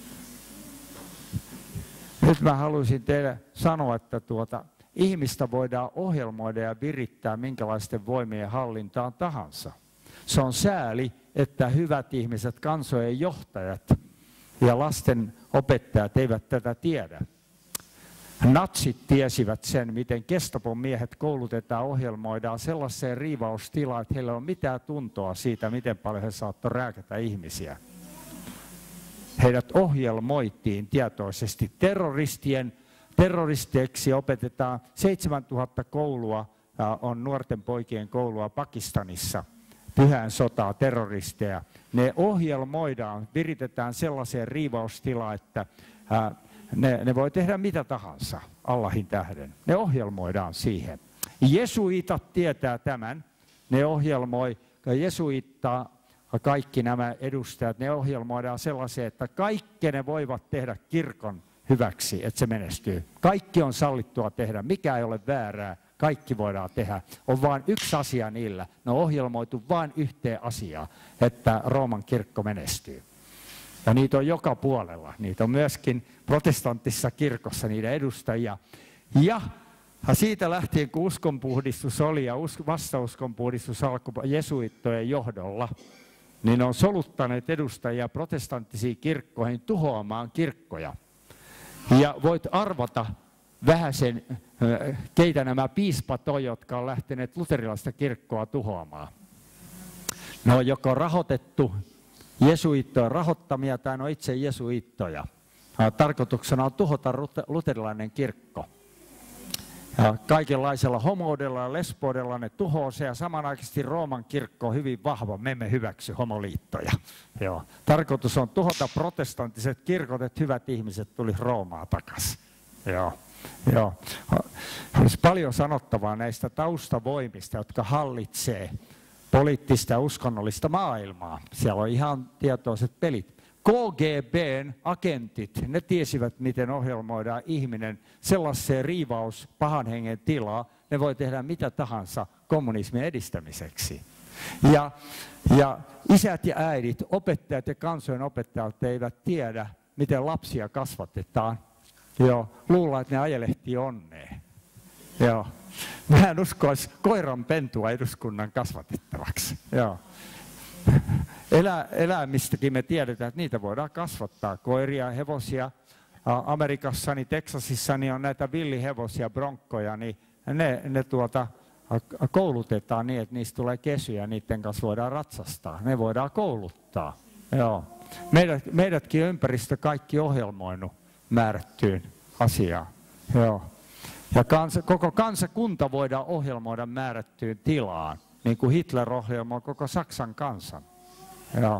Nyt mä haluaisin teille sanoa, että tuota, ihmistä voidaan ohjelmoida ja virittää minkälaisten voimien hallintaan tahansa. Se on sääli, että hyvät ihmiset, kansojen johtajat ja lasten opettajat eivät tätä tiedä. Natsit tiesivät sen, miten Gestapon miehet koulutetaan, ohjelmoidaan sellaiseen riivaustilaan, että heillä ei ole mitään tuntoa siitä, miten paljon he saattoi rääkätä ihmisiä. Heidät ohjelmoitiin tietoisesti. Terroristien, terroristeiksi opetetaan seitsemäntuhatta koulua, on nuorten poikien koulua Pakistanissa, pyhään sotaa, terroristeja. Ne ohjelmoidaan, viritetään sellaiseen riivaustilaan, että Ne, ne voi tehdä mitä tahansa Allahin tähden. Ne ohjelmoidaan siihen. Jesuitat tietää tämän. Ne ohjelmoi, jesuittaa kaikki nämä edustajat, ne ohjelmoidaan sellaiseen, että kaikki ne voivat tehdä kirkon hyväksi, että se menestyy. Kaikki on sallittua tehdä, mikä ei ole väärää, kaikki voidaan tehdä. On vain yksi asia niillä. Ne on ohjelmoitu vain yhteen asiaan, että Rooman kirkko menestyy. Ja niitä on joka puolella. Niitä on myöskin protestanttisessa kirkossa niiden edustajia. Ja siitä lähtien, kun uskonpuhdistus oli ja vastauskonpuhdistus alkoi jesuittojen johdolla, niin on soluttaneet edustajia protestanttisiin kirkkoihin tuhoamaan kirkkoja. Ja voit arvata vähäsen, keitä nämä piispat on, jotka on lähteneet luterilaista kirkkoa tuhoamaan. Ne on joko rahoitettu jesuittojen rahoittamia tai ne on itse jesuittoja. Tarkoituksena on tuhota luterilainen kirkko. Ja kaikenlaisella homoudella ja lesboudella ne tuhoaa se, ja samanaikaisesti Rooman kirkko on hyvin vahva. Me emme hyväksy homoliittoja. Joo. Tarkoitus on tuhota protestanttiset kirkot, että hyvät ihmiset tulisi Roomaa takaisin. Joo. Joo. Olisi paljon sanottavaa näistä taustavoimista, jotka hallitsee poliittista ja uskonnollista maailmaa. Siellä on ihan tietoiset pelit. K G B:n agentit, ne tiesivät, miten ohjelmoidaan ihminen sellaiseen riivaus pahan hengen tilaa. Ne voi tehdä mitä tahansa kommunismin edistämiseksi. Ja, ja isät ja äidit, opettajat ja kansojen opettajat eivät tiedä, miten lapsia kasvatetaan. Joo, luullaan, että ne ajelehtii onneen. Joo. Mä en uskoisi koiran pentua eduskunnan kasvatettavaksi. Joo. Elä, eläimistäkin me tiedetään, että niitä voidaan kasvattaa. Koiria ja hevosia. Amerikassa, niin Teksasissa niin on näitä villihevosia, bronkkoja, niin ne, ne tuota, koulutetaan niin, että niistä tulee kesyjä, niiden kanssa voidaan ratsastaa. Ne voidaan kouluttaa. Joo. Meidät, meidätkin ympäristö kaikki ohjelmoinut määrättyyn asiaan. Joo. Ja kansa, koko kansakunta voidaan ohjelmoida määrättyyn tilaan, niin kuin Hitler ohjelmoi koko Saksan kansan. Ja,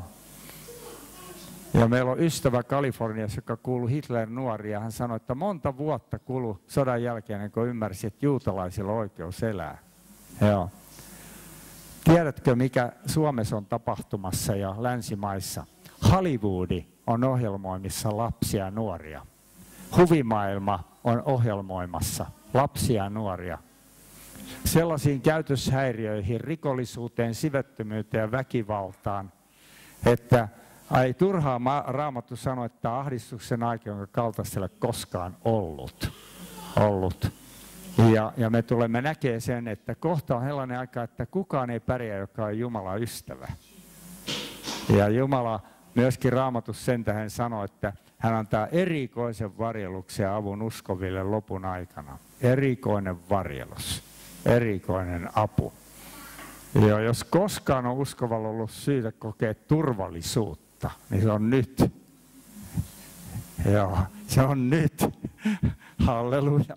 ja meillä on ystävä Kaliforniassa, joka kuului Hitlerin nuoria. Hän sanoi, että monta vuotta kului sodan jälkeen, kun ymmärsi, että juutalaisilla on oikeus elää. Ja. Tiedätkö, mikä Suomessa on tapahtumassa ja länsimaissa? Hollywoodi on ohjelmoimissa lapsia ja nuoria. Huvimaailma on ohjelmoimassa lapsia ja nuoria sellaisiin käytöshäiriöihin, rikollisuuteen, sivettömyyteen ja väkivaltaan, että ei turhaa Raamattu sano, että ahdistuksen aika, jonka kaltaista ei ole koskaan ollut. ollut. Ja, ja me tulemme näkemään sen, että kohta on sellainen aika, että kukaan ei pärjää, joka on Jumalan ystävä. Ja Jumala myöskin Raamatussa sen tähän sanoo, että hän antaa erikoisen varjeluksen ja avun uskoville lopun aikana. Erikoinen varjelus, erikoinen apu. Ja jos koskaan on uskovalla ollut syytä kokea turvallisuutta, niin se on nyt. Joo, se on nyt. Halleluja.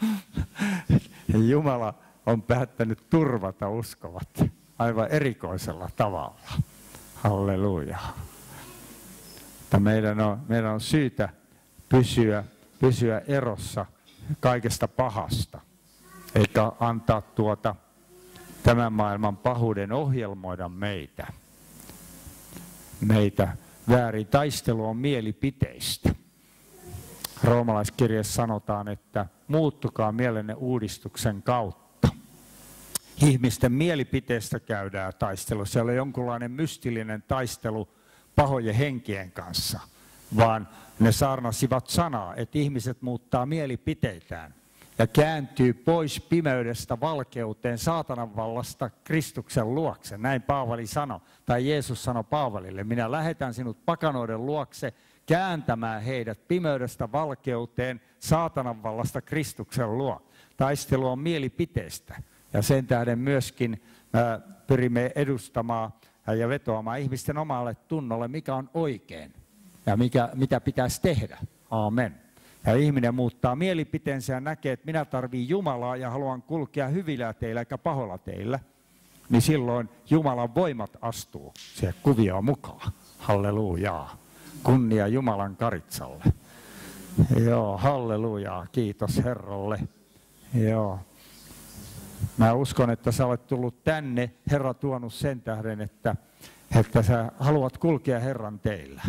Jumala on päättänyt turvata uskovat aivan erikoisella tavalla. Halleluja. Meidän on, meidän on syytä pysyä, pysyä erossa kaikesta pahasta, eikä antaa tuota tämän maailman pahuuden ohjelmoida meitä. Meitä väärin. Taistelu on mielipiteistä. Roomalaiskirjassa sanotaan, että muuttukaa mielenne uudistuksen kautta. Ihmisten mielipiteistä käydään taistelu. Siellä on jonkunlainen mystillinen taistelu pahojen henkien kanssa, vaan ne saarnasivat sanaa, että ihmiset muuttaa mielipiteitään. ja kääntyy pois pimeydestä valkeuteen saatanan vallasta Kristuksen luokse. Näin Paavali sanoi, tai Jeesus sanoi Paavalille, minä lähetän sinut pakanoiden luokse kääntämään heidät pimeydestä valkeuteen saatanan vallasta Kristuksen luo. Taistelu on mielipiteestä ja sen tähden myöskin äh, pyrimme edustamaan ja vetoamaan ihmisten omalle tunnolle, mikä on oikein ja mikä, mitä pitäisi tehdä. Aamen. Ja ihminen muuttaa mielipiteensä ja näkee, että minä tarvitsen Jumalaa ja haluan kulkea hyvillä teillä eikä pahoilla teillä. Niin silloin Jumalan voimat astuu siihen kuvioon mukaan. Hallelujaa. Kunnia Jumalan Karitsalle. Joo, hallelujaa. Kiitos Herralle. Joo. Mä uskon, että sä olet tullut tänne, Herra tuonut sen tähden, että, että sä haluat kulkea Herran teillä.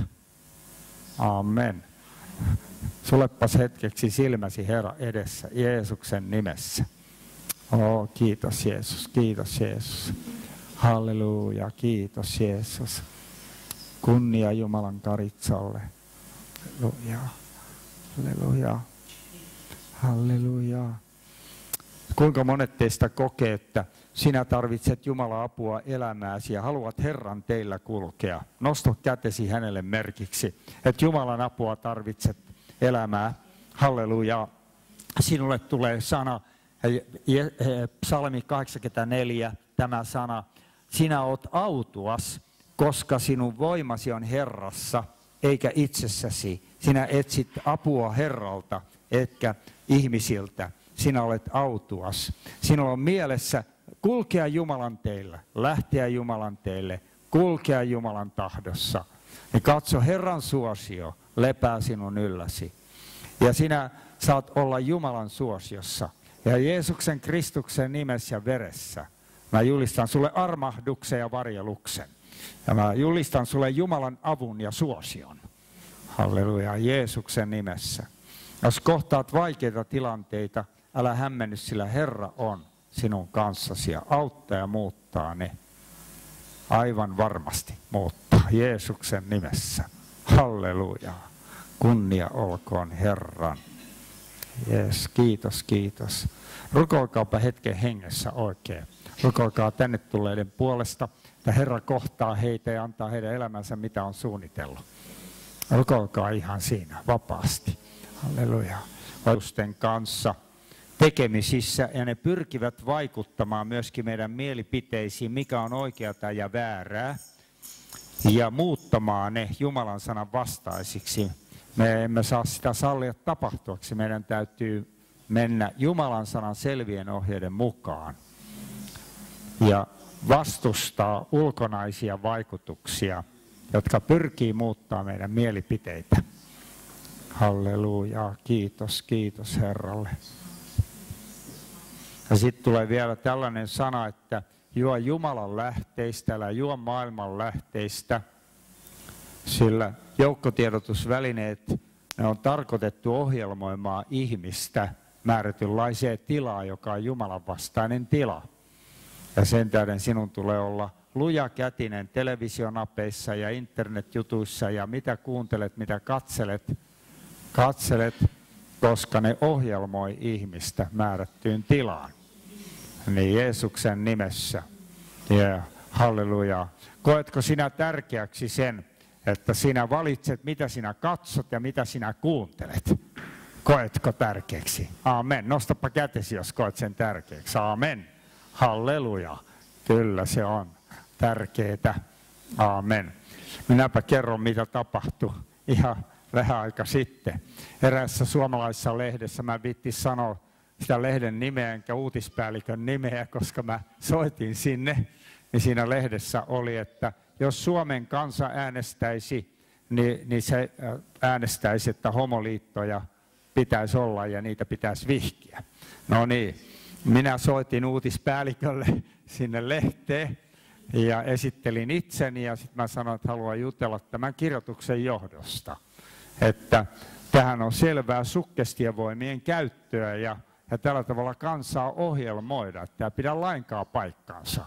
Amen. Sulepas hetkeksi silmäsi Herra edessä, Jeesuksen nimessä. Oh, kiitos Jeesus, kiitos Jeesus. Halleluja, kiitos Jeesus. Kunnia Jumalan Karitsalle. Halleluja, halleluja, halleluja. Kuinka monet teistä kokee, että sinä tarvitset Jumalan apua elämääsi ja haluat Herran teillä kulkea? Nosta kätesi hänelle merkiksi, että Jumalan apua tarvitset elämää. Halleluja. Sinulle tulee sana, psalmi kahdeksankymmentäneljä, tämä sana. Sinä oot autuas, koska sinun voimasi on Herrassa, eikä itsessäsi. Sinä etsit apua Herralta, etkä ihmisiltä. Sinä olet autuas. Sinulla on mielessä kulkea Jumalan teillä, lähteä Jumalan teille, kulkea Jumalan tahdossa. Ja katso, Herran suosio lepää sinun ylläsi. Ja sinä saat olla Jumalan suosiossa. Ja Jeesuksen Kristuksen nimessä ja veressä mä julistan sulle armahduksen ja varjeluksen. Ja mä julistan sulle Jumalan avun ja suosion. Halleluja, Jeesuksen nimessä. Jos kohtaat vaikeita tilanteita, älä hämmenny, sillä Herra on sinun kanssasi ja auttaa ja muuttaa ne. Aivan varmasti muuttaa Jeesuksen nimessä. Halleluja. Kunnia olkoon Herran. Jees, kiitos, kiitos. Rukoilkaapa hetken hengessä oikein. Rukoilkaa tänne tulleiden puolesta, että Herra kohtaa heitä ja antaa heidän elämänsä, mitä on suunnitellut. Rukoilkaa ihan siinä, vapaasti. Halleluja. Vaikutusten kanssa tekemisissä ja ne pyrkivät vaikuttamaan myöskin meidän mielipiteisiin, mikä on oikeata ja väärää, ja muuttamaan ne Jumalan sanan vastaisiksi. Me emme saa sitä sallia tapahtuaksi. Meidän täytyy mennä Jumalan sanan selvien ohjeiden mukaan ja vastustaa ulkonaisia vaikutuksia, jotka pyrkii muuttaa meidän mielipiteitä. Halleluja, kiitos, kiitos Herralle. Ja sitten tulee vielä tällainen sana, että juo Jumalan lähteistä, älä juo maailman lähteistä, sillä joukkotiedotusvälineet, ne on tarkoitettu ohjelmoimaan ihmistä määrätynlaiseen tilaan, joka on Jumalan vastainen tila. Ja sen tähden sinun tulee olla lujakätinen televisionapeissa ja internetjutuissa ja mitä kuuntelet, mitä katselet, katselet, koska ne ohjelmoi ihmistä määrättyyn tilaan. Niin Jeesuksen nimessä. Ja halleluja. Koetko sinä tärkeäksi sen, että sinä valitset, mitä sinä katsot ja mitä sinä kuuntelet? Koetko tärkeäksi? Aamen. Nostapa kätesi, jos koet sen tärkeäksi. Aamen. Halleluja. Kyllä se on tärkeää. Aamen. Minäpä kerron, mitä tapahtui ihan vähän aika sitten. Eräässä suomalaisessa lehdessä, mä viittin sanoa sitä lehden nimeä enkä uutispäällikön nimeä, koska mä soitin sinne, niin siinä lehdessä oli, että jos Suomen kansa äänestäisi, niin, niin se äänestäisi, että homoliittoja pitäisi olla ja niitä pitäisi vihkiä. No niin, minä soitin uutispäällikölle sinne lehteen ja esittelin itseni ja sitten mä sanoin, että haluan jutella tämän kirjoituksen johdosta. Että tähän on selvää suggestiovoimien käyttöä ja, ja tällä tavalla kansaa ohjelmoida, että tämä pidä lainkaan paikkaansa.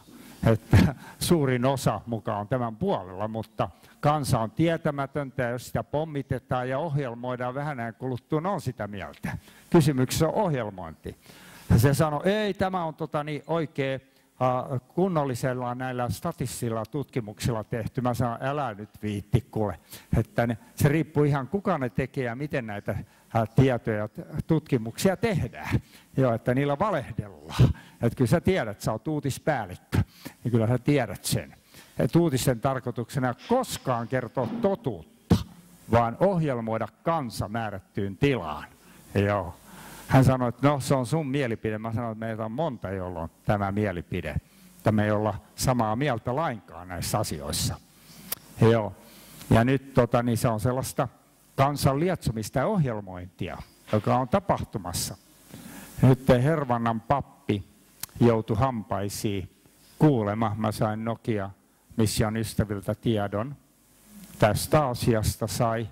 että suurin osa mukaan on tämän puolella, mutta kansa on tietämätöntä ja jos sitä pommitetaan ja ohjelmoidaan vähän ajan kuluttua, on sitä mieltä. Kysymyksessä on ohjelmointi. Se sanoi, ei tämä on tota, niin, oikein uh, kunnollisella näillä statistisilla tutkimuksilla tehty. Mä sanon, älä nyt viitti kuule, että ne, se riippuu ihan kuka ne tekee ja miten näitä uh, tietoja, tutkimuksia tehdään. Joo, että niillä valehdellaan. Että kyllä sä tiedät, sä oot uutispäällikkö, niin kyllä sä tiedät sen. Et uutisen tarkoituksena koskaan kertoa totuutta, vaan ohjelmoida kansa määrättyyn tilaan. Joo. Hän sanoi, että no se on sun mielipide. Mä sanoin, että meitä on monta, jolla on tämä mielipide. Että me ei olla samaa mieltä lainkaan näissä asioissa. Joo. Ja nyt tota, niin se on sellaista kansan lietsomista ja ohjelmointia, joka on tapahtumassa. Nyt Hervannan pappi joutui hampaisiin kuulema. Mä sain Nokia Mission ystäviltä tiedon. Tästä asiasta sai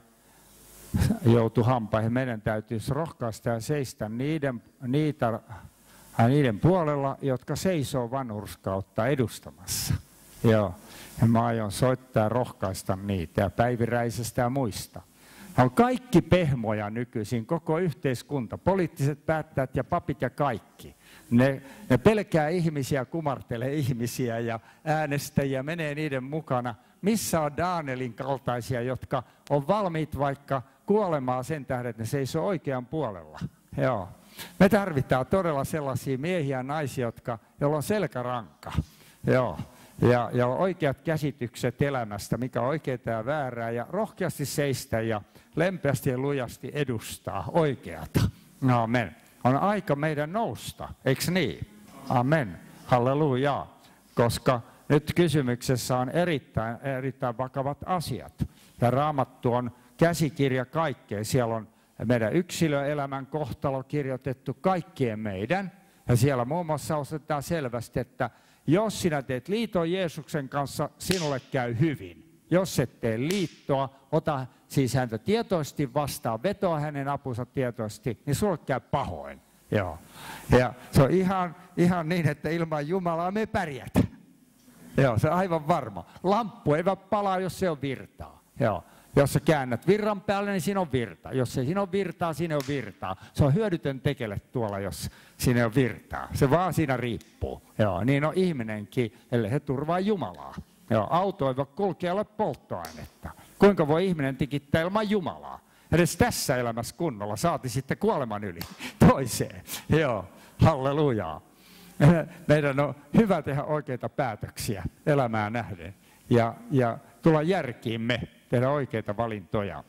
joutui hampaihin. Meidän täytyisi rohkaista ja seistä niiden, niitä, niiden puolella, jotka seisoo vanhurskautta edustamassa. Joo. Ja mä aion soittaa ja rohkaista niitä ja Päivi-Räisestä ja muista. On kaikki pehmoja nykyisin, koko yhteiskunta, poliittiset päättäjät ja papit ja kaikki. Ne, ne pelkää ihmisiä, kumartelee ihmisiä ja äänestäjiä, menee niiden mukana. Missä on Danielin kaltaisia, jotka on valmiit vaikka kuolemaa sen tähden, että ne seisoo oikean puolella? Joo. Me tarvitaan todella sellaisia miehiä ja naisia, jotka, joilla on selkäranka. Joo. Ja, ja oikeat käsitykset elämästä, mikä on oikeaa ja väärää, ja rohkeasti seistä ja lempeästi ja lujasti edustaa oikeata. Amen. On aika meidän nousta, eikö niin? Amen. Halleluja. Koska nyt kysymyksessä on erittäin, erittäin vakavat asiat. Ja Raamattu on käsikirja kaikkeen. Siellä on meidän yksilöelämän kohtalo kirjoitettu kaikkien meidän. Ja siellä muun muassa osoitetaan selvästi, että jos sinä teet liiton Jeesuksen kanssa, sinulle käy hyvin. Jos et tee liittoa, ota siis häntä tietoisesti vastaan, vetoa hänen apunsa tietoisesti, niin sinulle käy pahoin. Joo. Ja se on ihan, ihan niin, että ilman Jumalaa me pärjätä. Joo, se on aivan varma. Lamppu ei palaa, jos se on virtaa. Joo. Jos sä käännät virran päälle, niin siinä on virta. Jos ei siinä on virtaa, siinä on virtaa. Se on hyödytön tekele tuolla, jos siinä on virtaa. Se vaan siinä riippuu. Joo, niin on ihminenkin, ellei he turvaa Jumalaa. Joo, auto ei voi kulkea ole polttoainetta. Kuinka voi ihminen tikittää ilman Jumalaa? Edes tässä elämässä kunnolla saati sitten kuoleman yli toiseen. Joo, hallelujaa. Meidän on hyvä tehdä oikeita päätöksiä elämään nähden ja, ja tulla järkiimme, tehdä oikeita valintoja.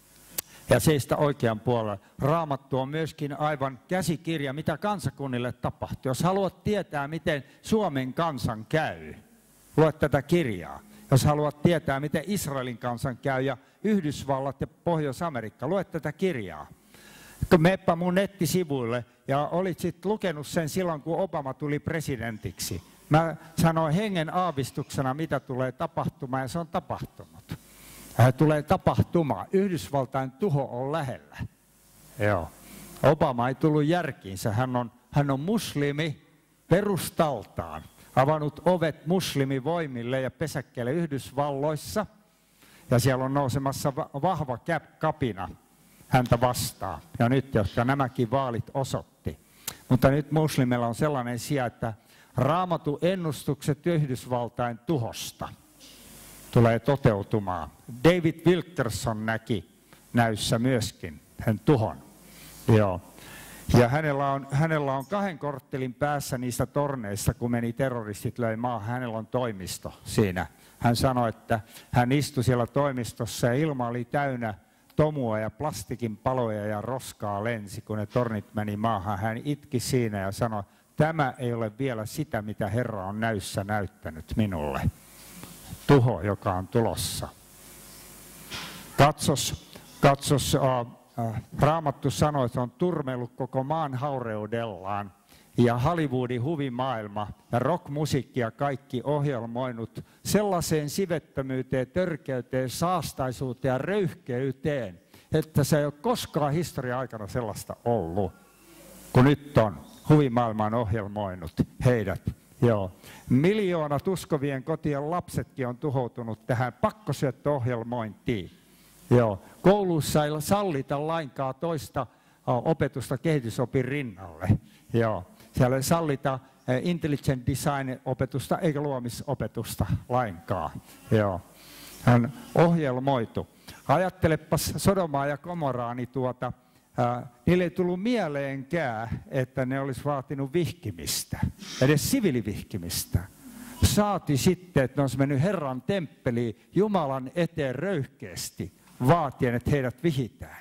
Ja seistä oikean puolella. Raamattu on myöskin aivan käsikirja, mitä kansakunnille tapahtuu. Jos haluat tietää, miten Suomen kansan käy, lue tätä kirjaa. Jos haluat tietää, miten Israelin kansan käy ja Yhdysvallat ja Pohjois-Amerikka, lue tätä kirjaa. Meppä mun nettisivuille ja olit sitten lukenut sen silloin, kun Obama tuli presidentiksi. Mä sanoin hengen aavistuksena, mitä tulee tapahtumaan, ja se on tapahtunut. Hän tulee tapahtumaan. Yhdysvaltain tuho on lähellä. Joo. Obama ei tullut järkiinsä. Hän on, hän on muslimi perustaltaan. Avannut ovet muslimivoimille ja pesäkkeelle Yhdysvalloissa. Ja siellä on nousemassa vahva kapina häntä vastaan. Ja nyt, jotka nämäkin vaalit osoitti. Mutta nyt muslimilla on sellainen sija, että Raamatun ennustukset Yhdysvaltain tuhosta tulee toteutumaan. David Wilkerson näki näyssä myöskin hän tuhon. Joo. Ja hänellä on, hänellä on kahden korttelin päässä niistä torneista, kun meni terroristit löi maahan. Hänellä on toimisto siinä. Hän sanoi, että hän istui siellä toimistossa ja ilma oli täynnä tomua ja plastikin paloja ja roskaa lensi, kun ne tornit meni maahan. Hän itki siinä ja sanoi, tämä ei ole vielä sitä, mitä Herra on näyssä näyttänyt minulle. Tuho, joka on tulossa. Katsos, katsos äh, äh, Raamattu sanoi, että on turmellut koko maan haureudellaan. Ja Hollywoodin huvimaailma ja rockmusiikki ja kaikki ohjelmoinut sellaiseen sivettömyyteen, törkeyteen, saastaisuuteen ja röyhkeyteen, että se ei ole koskaan historian aikana sellaista ollut, kun nyt on. Huvimaailma on ohjelmoinut heidät Joo. Miljoonat uskovien kotien lapsetkin on tuhoutunut tähän pakkosyöttöohjelmointiin. Joo. Kouluissa ei sallita lainkaan toista opetusta kehitysopin rinnalle. Joo. Siellä ei sallita intelligent design-opetusta eikä luomisopetusta lainkaan. Joo. Hän ohjelmoitu. Ajattelepas Sodomaa ja Gomoraa, niin tuota, ää, niille ei tullut mieleenkään, että ne olisi vaatinut vihkimistä, edes siviilivihkimistä. Saati sitten, että ne olisi mennyt Herran temppeliin Jumalan eteen röyhkeästi, vaatien, että heidät vihitään.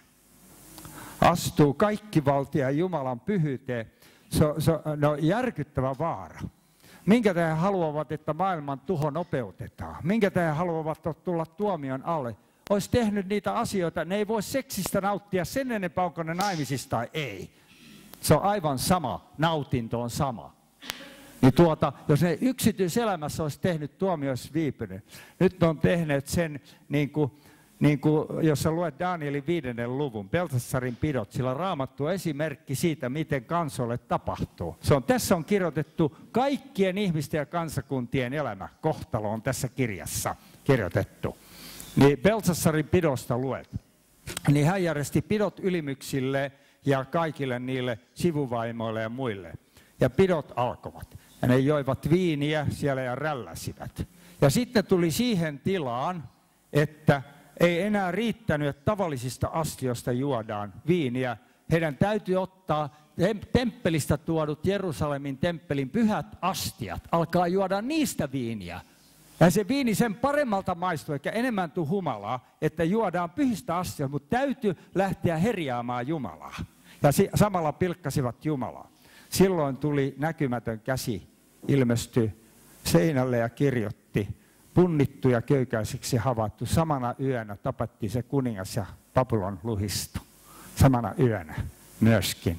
Astuu kaikki valtia Jumalan pyhyyteen. Se on, se on no, järkyttävä vaara. Minkä tähän haluavat, että maailman tuho nopeutetaan? Minkä tähän haluavat tulla tuomion alle? Olisi tehnyt niitä asioita, ne ei voi seksistä nauttia sen enempää, onko ne naimisista tai ei. Se on aivan sama, nautinto on sama. Niin tuota, jos ne yksityiselämässä olisi tehnyt, tuomio olisi viipynyt. Nyt ne on tehneet sen, niin kuin, niin kuin, jos sä luet Danielin viidennen luvun, Beltsassarin pidot, sillä on raamattu esimerkki siitä, miten kansoille tapahtuu. Se on, tässä on kirjoitettu kaikkien ihmisten ja kansakuntien elämä, kohtalo on tässä kirjassa kirjoitettu. Niin Beltsassarin pidosta luet, niin hän järjesti pidot ylimyksille ja kaikille niille sivuvaimoille ja muille. Ja pidot alkoivat. Ja ne joivat viiniä siellä ja rälläsivät. Ja sitten tuli siihen tilaan, että ei enää riittänyt, että tavallisista astioista juodaan viiniä. Heidän täytyy ottaa temppelistä tuodut Jerusalemin temppelin pyhät astiat, alkaa juoda niistä viiniä. Ja se viini sen paremmalta maistuu, eikä enemmän tule humalaa, että juodaan pyhistä astioista, mutta täytyy lähteä herjaamaan Jumalaa. Ja samalla pilkkasivat Jumalaa. Silloin tuli näkymätön käsi, ilmestyi seinälle ja kirjoitti, punnittu ja köykäisiksi havaittu. Samana yönä tapettiin se kuningas ja Babylon luhistui. Samana yönä myöskin.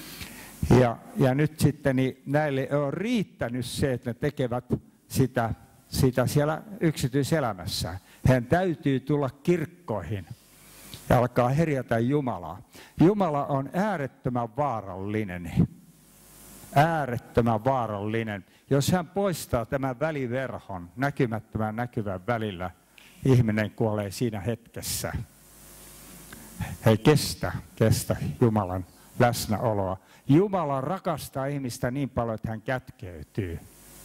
Ja, ja nyt sitten niin näille on riittänyt se, että ne tekevät sitä, sitä siellä yksityiselämässä. Heidän täytyy tulla kirkkoihin ja alkaa herjätä Jumalaa. Jumala on äärettömän vaarallinen. Äärettömän vaarallinen. Jos hän poistaa tämän väliverhon, näkymättömän näkyvän välillä, ihminen kuolee siinä hetkessä. Ei kestä, kestä Jumalan läsnäoloa. Jumala rakastaa ihmistä niin paljon, että hän kätkeytyy.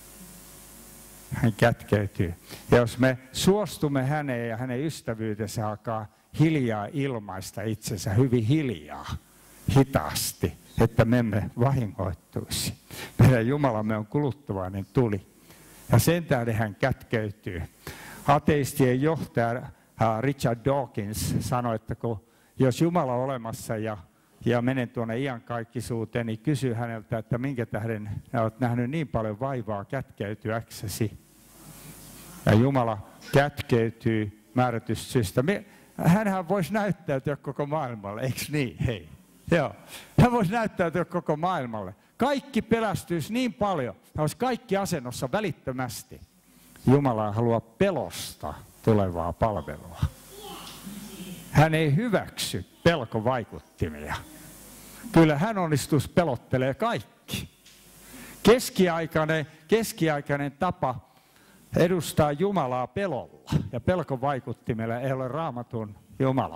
Hän kätkeytyy. Ja jos me suostumme häneen ja hänen ystävyytensä, alkaa hiljaa ilmaista itsensä hyvin hiljaa, hitaasti, että me emme vahingoittuisi. Meidän Jumalamme on kuluttuvainen tuli. Ja sen tähden hän kätkeytyy. Ateistien johtaja Richard Dawkins sanoi, että kun, jos Jumala on olemassa ja, ja menen tuonne iankaikkisuuteen, niin kysy häneltä, että minkä tähden olet nähnyt niin paljon vaivaa kätkeytyäksesi. Ja Jumala kätkeytyy määrätystä syystä. Hänhän voisi näyttäytyä koko maailmalle, eikö niin? Hei. Joo. Hän voisi näyttäytyä koko maailmalle. Kaikki pelästyisi niin paljon. Hän olisi kaikki asennossa välittömästi. Jumala haluaa pelosta tulevaa palvelua. Hän ei hyväksy pelkovaikuttimia. Kyllä hän onnistuisi pelottelee kaikki. Keskiaikainen, keskiaikainen tapa edustaa Jumalaa pelolla. Ja pelkovaikuttimella ei ole Raamatun Jumala.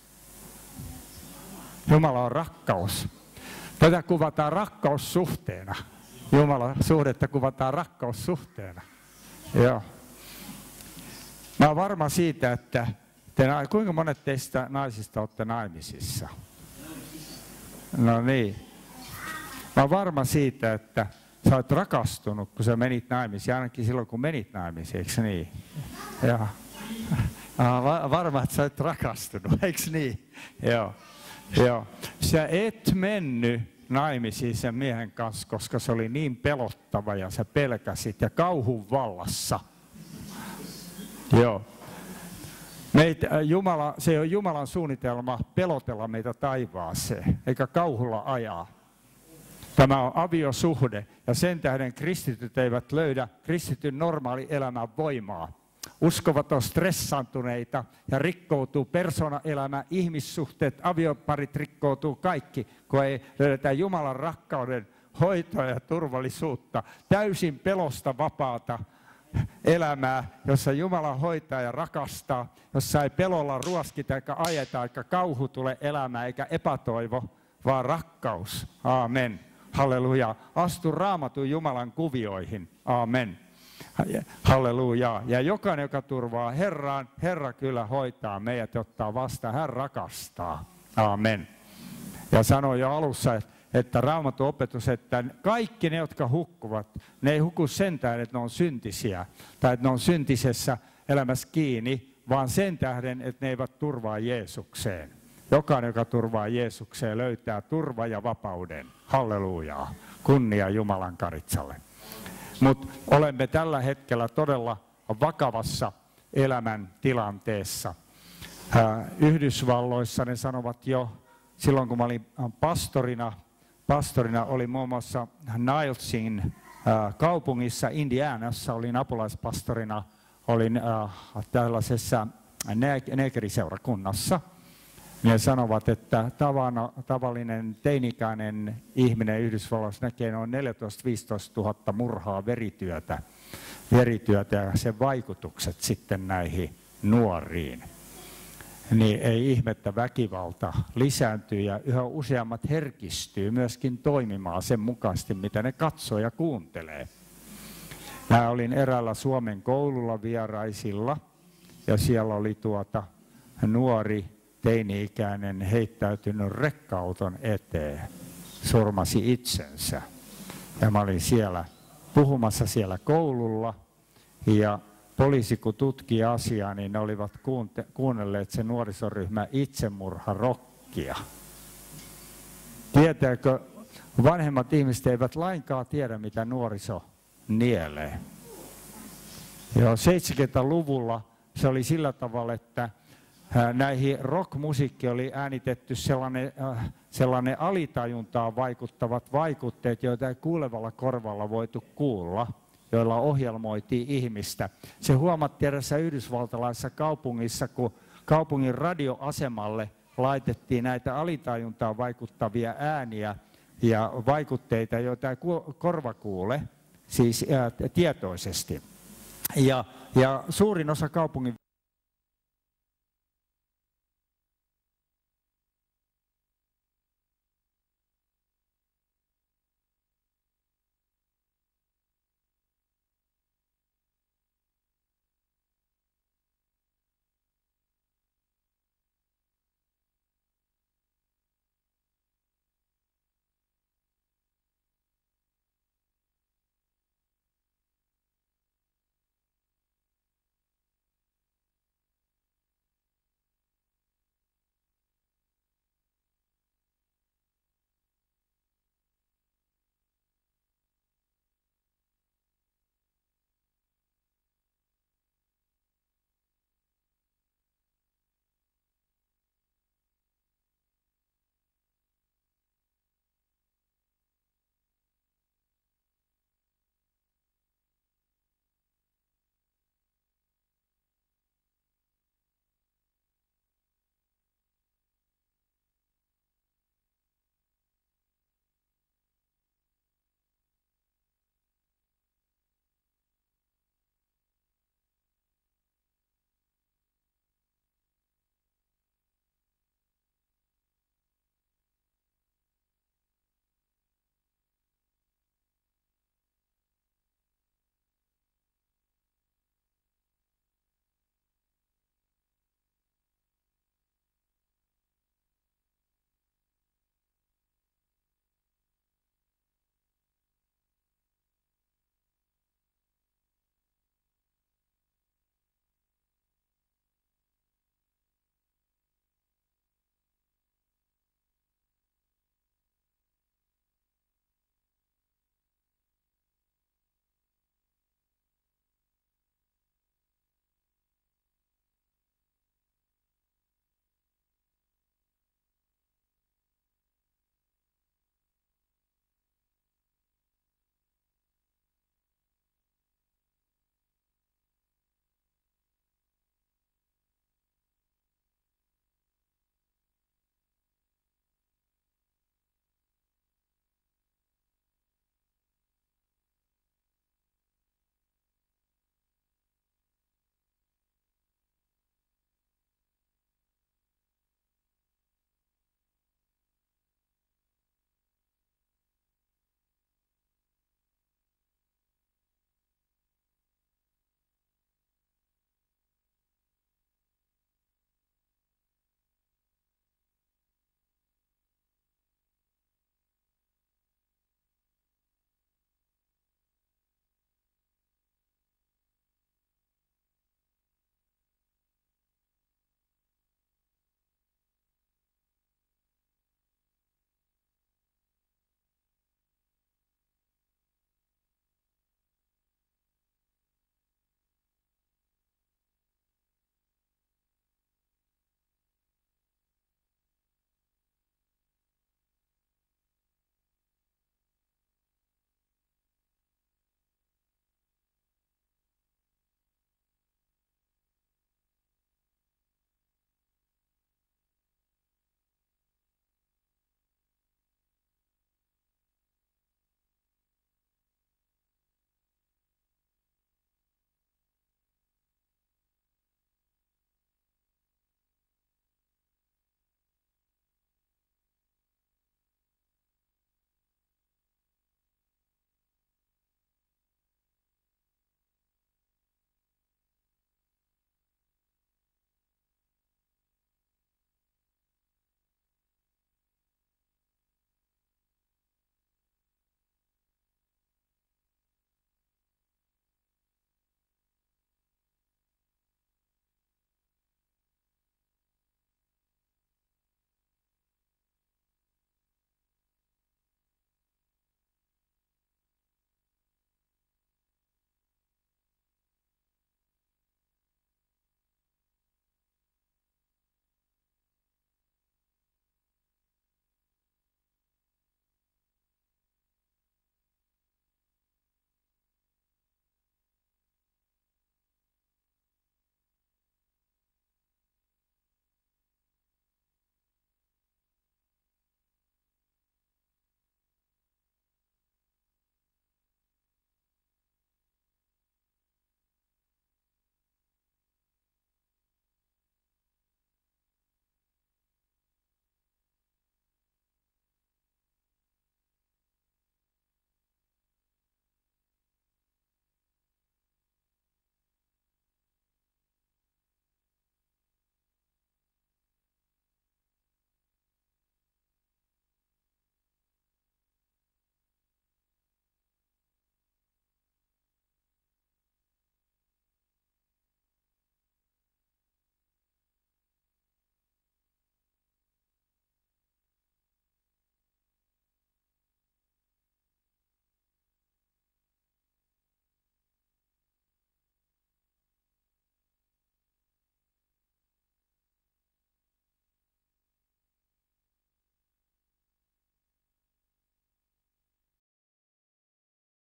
Jumala on rakkaus. Tätä kuvataan rakkaussuhteena. Jumalan suhdetta kuvataan rakkaussuhteena. Joo. Mä olen varma siitä, että te, kuinka monet teistä naisista olette naimisissa? No niin. Mä olen varma siitä, että sä olet rakastunut, kun sä menit naimisiin, ainakin silloin, kun menit naimisiin, eikö niin? Joo. Varma, että sä olet rakastunut, eikö niin? Joo. Joo. Sä et mennyt naimisiin sen miehen kanssa, koska se oli niin pelottava ja sä pelkäsit ja kauhun vallassa. Joo. Meitä, Jumala, se on Jumalan suunnitelma pelotella meitä taivaaseen, eikä kauhulla ajaa. Tämä on aviosuhde ja sen tähden kristityt eivät löydä kristityn normaali elämän voimaa. Uskovat on stressaantuneita ja rikkoutuu persoonaelämä, ihmissuhteet, avioparit rikkoutuu kaikki, kun ei löydetä Jumalan rakkauden hoitoa ja turvallisuutta, täysin pelosta vapaata elämää, jossa Jumala hoitaa ja rakastaa, jossa ei pelolla ruoskita eikä ajeta eikä kauhu tule elämään eikä epätoivo, vaan rakkaus. Aamen. Halleluja. Astu Raamatun Jumalan kuvioihin. Aamen. Halleluja. Ja jokainen, joka turvaa Herraan, Herra kyllä hoitaa meidät, ottaa vastaan. Hän rakastaa. Aamen. Ja sanoi jo alussa, että Raamatun opetus, että kaikki ne, jotka hukkuvat, ne ei huku sen tähden, että ne on syntisiä tai että ne on syntisessä elämässä kiinni, vaan sen tähden, että ne eivät turvaa Jeesukseen. Jokainen, joka turvaa Jeesukseen, löytää turva ja vapauden. Hallelujaa. Kunnia Jumalan karitsalle. Mutta olemme tällä hetkellä todella vakavassa elämän tilanteessa. Yhdysvalloissa ne sanovat jo, silloin kun mä olin pastorina, pastorina oli muun muassa Nilesin kaupungissa Indianassa, olin apulaispastorina, olin tällaisessa negriseurakunnassa. Ne sanovat, että tavallinen teinikäinen ihminen Yhdysvalloissa näkee noin neljätoista viisitoista tuhatta murhaa verityötä, verityötä ja sen vaikutukset sitten näihin nuoriin. Niin ei ihmettä, väkivalta lisääntyy ja yhä useammat herkistyy myöskin toimimaan sen mukaisesti, mitä ne katsoo ja kuuntelee. Mä olin eräällä Suomen koululla vieraisilla ja siellä oli tuota nuori teini-ikäinen heittäytynyt rekka-auton eteen, surmasi itsensä. Ja mä olin siellä puhumassa siellä koululla ja poliisi kun tutki asiaa, niin ne olivat kuunnelleet se nuorisoryhmä itsemurharokkia. Tietääkö, vanhemmat ihmiset eivät lainkaan tiedä, mitä nuoriso nielee. Jo seitsemänkymmentäluvulla se oli sillä tavalla, että näihin rock-musiikki oli äänitetty sellainen, sellainen alitajuntaan vaikuttavat vaikutteet, joita ei kuulevalla korvalla voitu kuulla, joilla ohjelmoitiin ihmistä. Se huomattiin erässä yhdysvaltalaisessa kaupungissa, kun kaupungin radioasemalle laitettiin näitä alitajuntaan vaikuttavia ääniä ja vaikutteita, joita ei korva kuule, siis ää, tietoisesti. Ja, ja suurin osa kaupungin